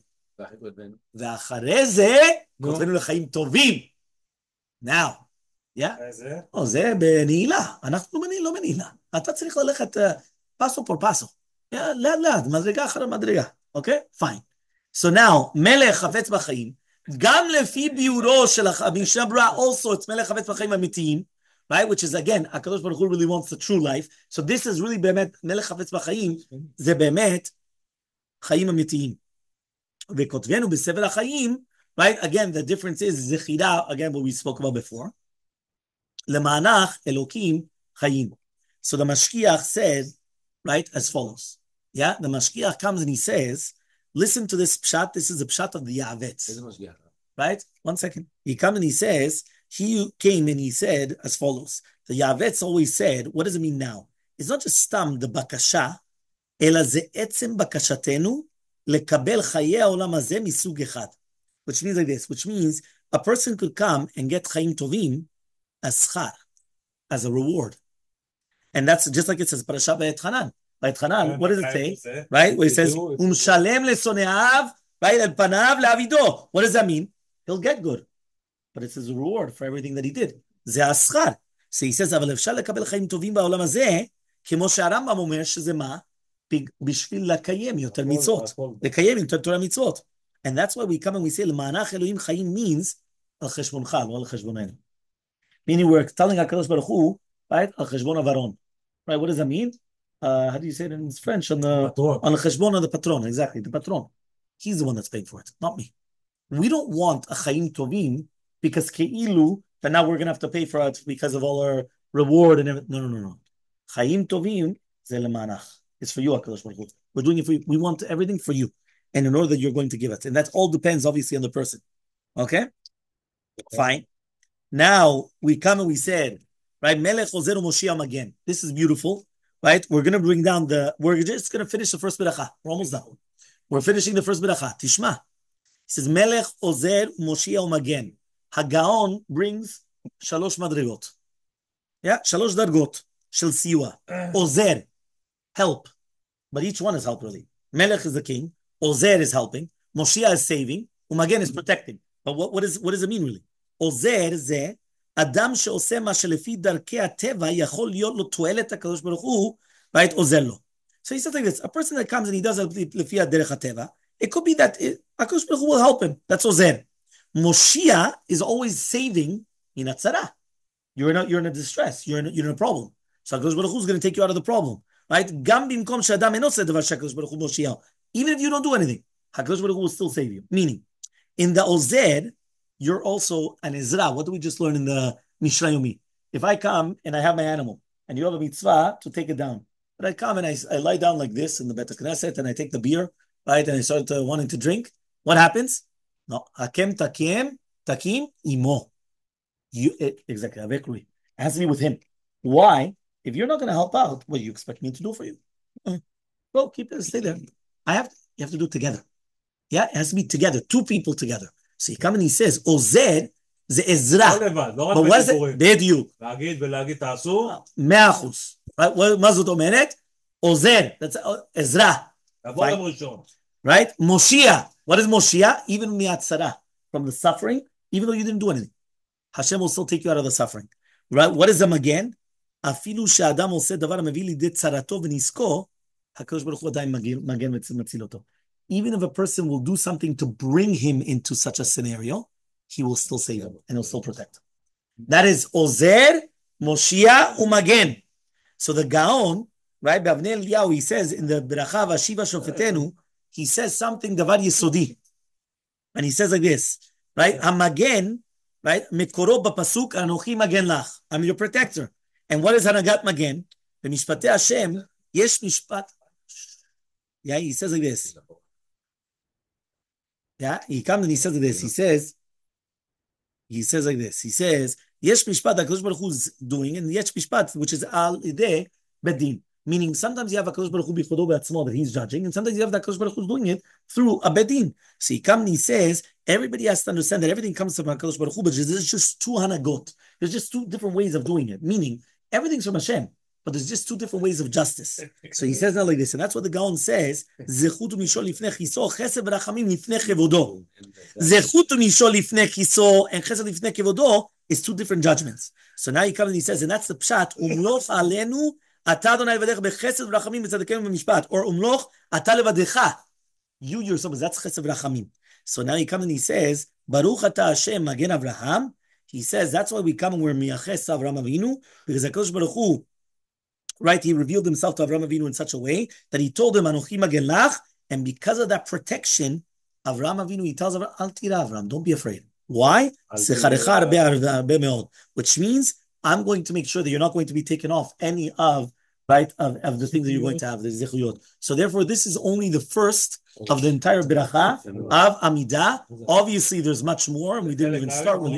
ואחרי זה, כותבנו לחיים טובים. Now. Yeah? זה בנעילה. אנחנו לא בנעילה. אתה צריך ללכת פסו פור פסו. לאט, מדרגה אחר מדרגה. אוקיי? Fine. So now, מלך חפץ בחיים, גם לפי ביורו של המשנה ברורה, also it's מלך חפץ בחיים אמיתיים, right? Which is again, הקדוש ברוך הוא really wants the true life. So this is really באמת, מלך חפץ בחיים, זה באמת חיים אמיתיים. וכותבנו בספר החיים, right? Again, the difference is זכירה, again, what we spoke about before. למענך אלוקים חיים. So the Mashkiach said, right, as follows. Yeah, the Mashkiach comes and he says, listen to this pshat. This is the pshat of the Yavetz. Right? 1 second. He comes and he says, he came and he said as follows. The Yavetz always said, what does it mean now? It's not just stam the bakasha, ela ze etzem bakashatenu לקבל חיי העולם הזה מסוג אחד. Which means like this, which means a person could come and get חיים טובים as schar, as a reward. And that's just like it says, Parashat Vayetchanan. Vayetchanan, what does it say? Right? Where it says, Umshalem lesoneav, right? El panav leavido. What does that mean? He'll get good. But it's a reward for everything that he did. זה השכר. So he says, אבל אפשר לקבל חיים טובים בעולם הזה, כמו שהרמב"ם אומר שזה מה? בשביל לקיים יותר מצוות. לקיים יותר תורה מצוות. And that's why we come and we say, למענך אלוהים חיים means, על חשבונך, לא על חשבוננו. Meaning we're telling הקדוש ברוך הוא, right? על חשבון הוורון. Right? What does that mean? How do you say it in French? On the חשבון of the patron. Exactly, the patron. He's the one that's paying for it, not me. We don't want a חיים טובים because ke'ilu, that now we're going to have to pay for it because of all our reward and everything. No. Chaim tovim ze lemanach. It's for you, HaKadosh Baruch Hu. We're doing it for you. We want everything for you. And in order that you're going to give it. And that all depends, obviously, on the person. Okay? Fine. Now, we come and we said, right, Melech Ozer Moshiach again. This is beautiful. Right? We're going to bring down we're just going to finish the first beracha. We're almost done. We're finishing the first beracha. Tishma. He says, Melech Ozer Moshiach again. Hagaon brings shalosh madrigot. Yeah, shalosh dargot shel siwa. Ozer, help. But each one is help really. Melech is the king. Ozer is helping. Moshiach is saving. Umagen is protecting. But what does it mean really? Ozer ze adam she'oseh ma shelefi darkei hateva yachol להיות לו תועלת הקדוש ברוך הוא, right? Ozer lo. So he says like this: a person that comes and he does it לפי הדרך הטבע, it could be that הקדוש ברוך הוא will help him. That's Ozer. Moshiach is always saving in a tzara. You're in a distress. You're in a problem. So HaKadosh Baruch Hu is going to take you out of the problem, right? Gam bimkom she'adam eno oseh davar she'HaKadosh Baruch Hu Moshiach. Even if you don't do anything, HaKadosh Baruch Hu will still save you. Meaning, in the Ozer, you're also an Ezra. What do we just learn in the Mishnah Yomi? If I come and I have my animal, and you have a mitzvah to take it down, but I come and I lie down like this in the Bet HaKnesset, and I take the beer, right, and I start wanting to drink, what happens? No, hakem takim imo. Exactly. It has to be with him. Why? If you're not going to help out, what do you expect me to do for you? Well, keep it, stay there. You have to do it together. Yeah, it has to be together. Two people together. So he comes and he says, Ozer זה עזרה. But what is it? בדיוק. להגיד תעשו. 100%. מה זאת אומרת? עוזר. עזרה. תבוא לראשון. Right? Moshiach. What is Moshiach? Even miyatzara, from the suffering, even though you didn't do anything, Hashem will still take you out of the suffering. Right? What is the magen? Afilu she'adam oseh davar mevi lidei tzarato v'nisko, HaKadosh Baruch Hu adayin magen matziל אותו. Even if a person will do something to bring him into such a scenario, he will still save him and he'll still protect him. That is Ozer, Moshiach, umagen. So the Gaon, right? B'Avnei Eliyahu, he says in the Beracha Vashiva Shofetenu, he says something davar yesodi, and he says like this, right? Hamagen, right? Mekoro b'pasuk anochi magen lach. I'm your protector. And what is hanagat magen? B'mishpatei Hashem yesh mishpat. Yeah, he says like this. Yeah, he comes and he says like this. He says like this. He says yesh mishpat HaKadosh Baruch Hu is doing, and yesh mishpat, which is al ideh bedin. Meaning, sometimes you have HaKadosh Baruch Hu bichodo be'atzmo that he's judging, and sometimes you have HaKadosh Baruch Hu doing it through a bedin. So he comes and he says, everybody has to understand that everything comes from HaKadosh Baruch Hu, but there's just two hanagot. There's just two different ways of doing it. Meaning, everything's from Hashem, but there's just two different ways of justice. So he says now like this, and that's what the Gaon says, Zechut u'mishol lifnei chiso, chesed v'rachamim lifnei kevodo. Zechut u'mishol lifnei chiso, and chesed lifnei kevodo is two different judgments. So now he comes and he says, and that's the pshat, umloch alenu, אתה אדוני לבדך בחסד ורחמים בצדקנו במשפט, or umloch, אתה לבדך. You yourself, that's chesed ורחמים. So now he comes and he says, Baruch אתה Hashem magen Avraham. He says, that's why we come and we're miyaches Avraham Avinu, because HaKadosh Baruch Hu, right, he revealed himself to Avraham Avinu in such a way that he told him, Anochi magen lach, and because of that protection, Avraham Avinu, he tells Avraham, Al tira Avraham, don't be afraid. Why? Which means, I'm going to make sure that you're not going to be taken off any of, right, of the things that you're going to have, the zechuyot. So therefore, this is only the first of the entire beracha of Amidah. Obviously, there's much more, and we didn't even start with it.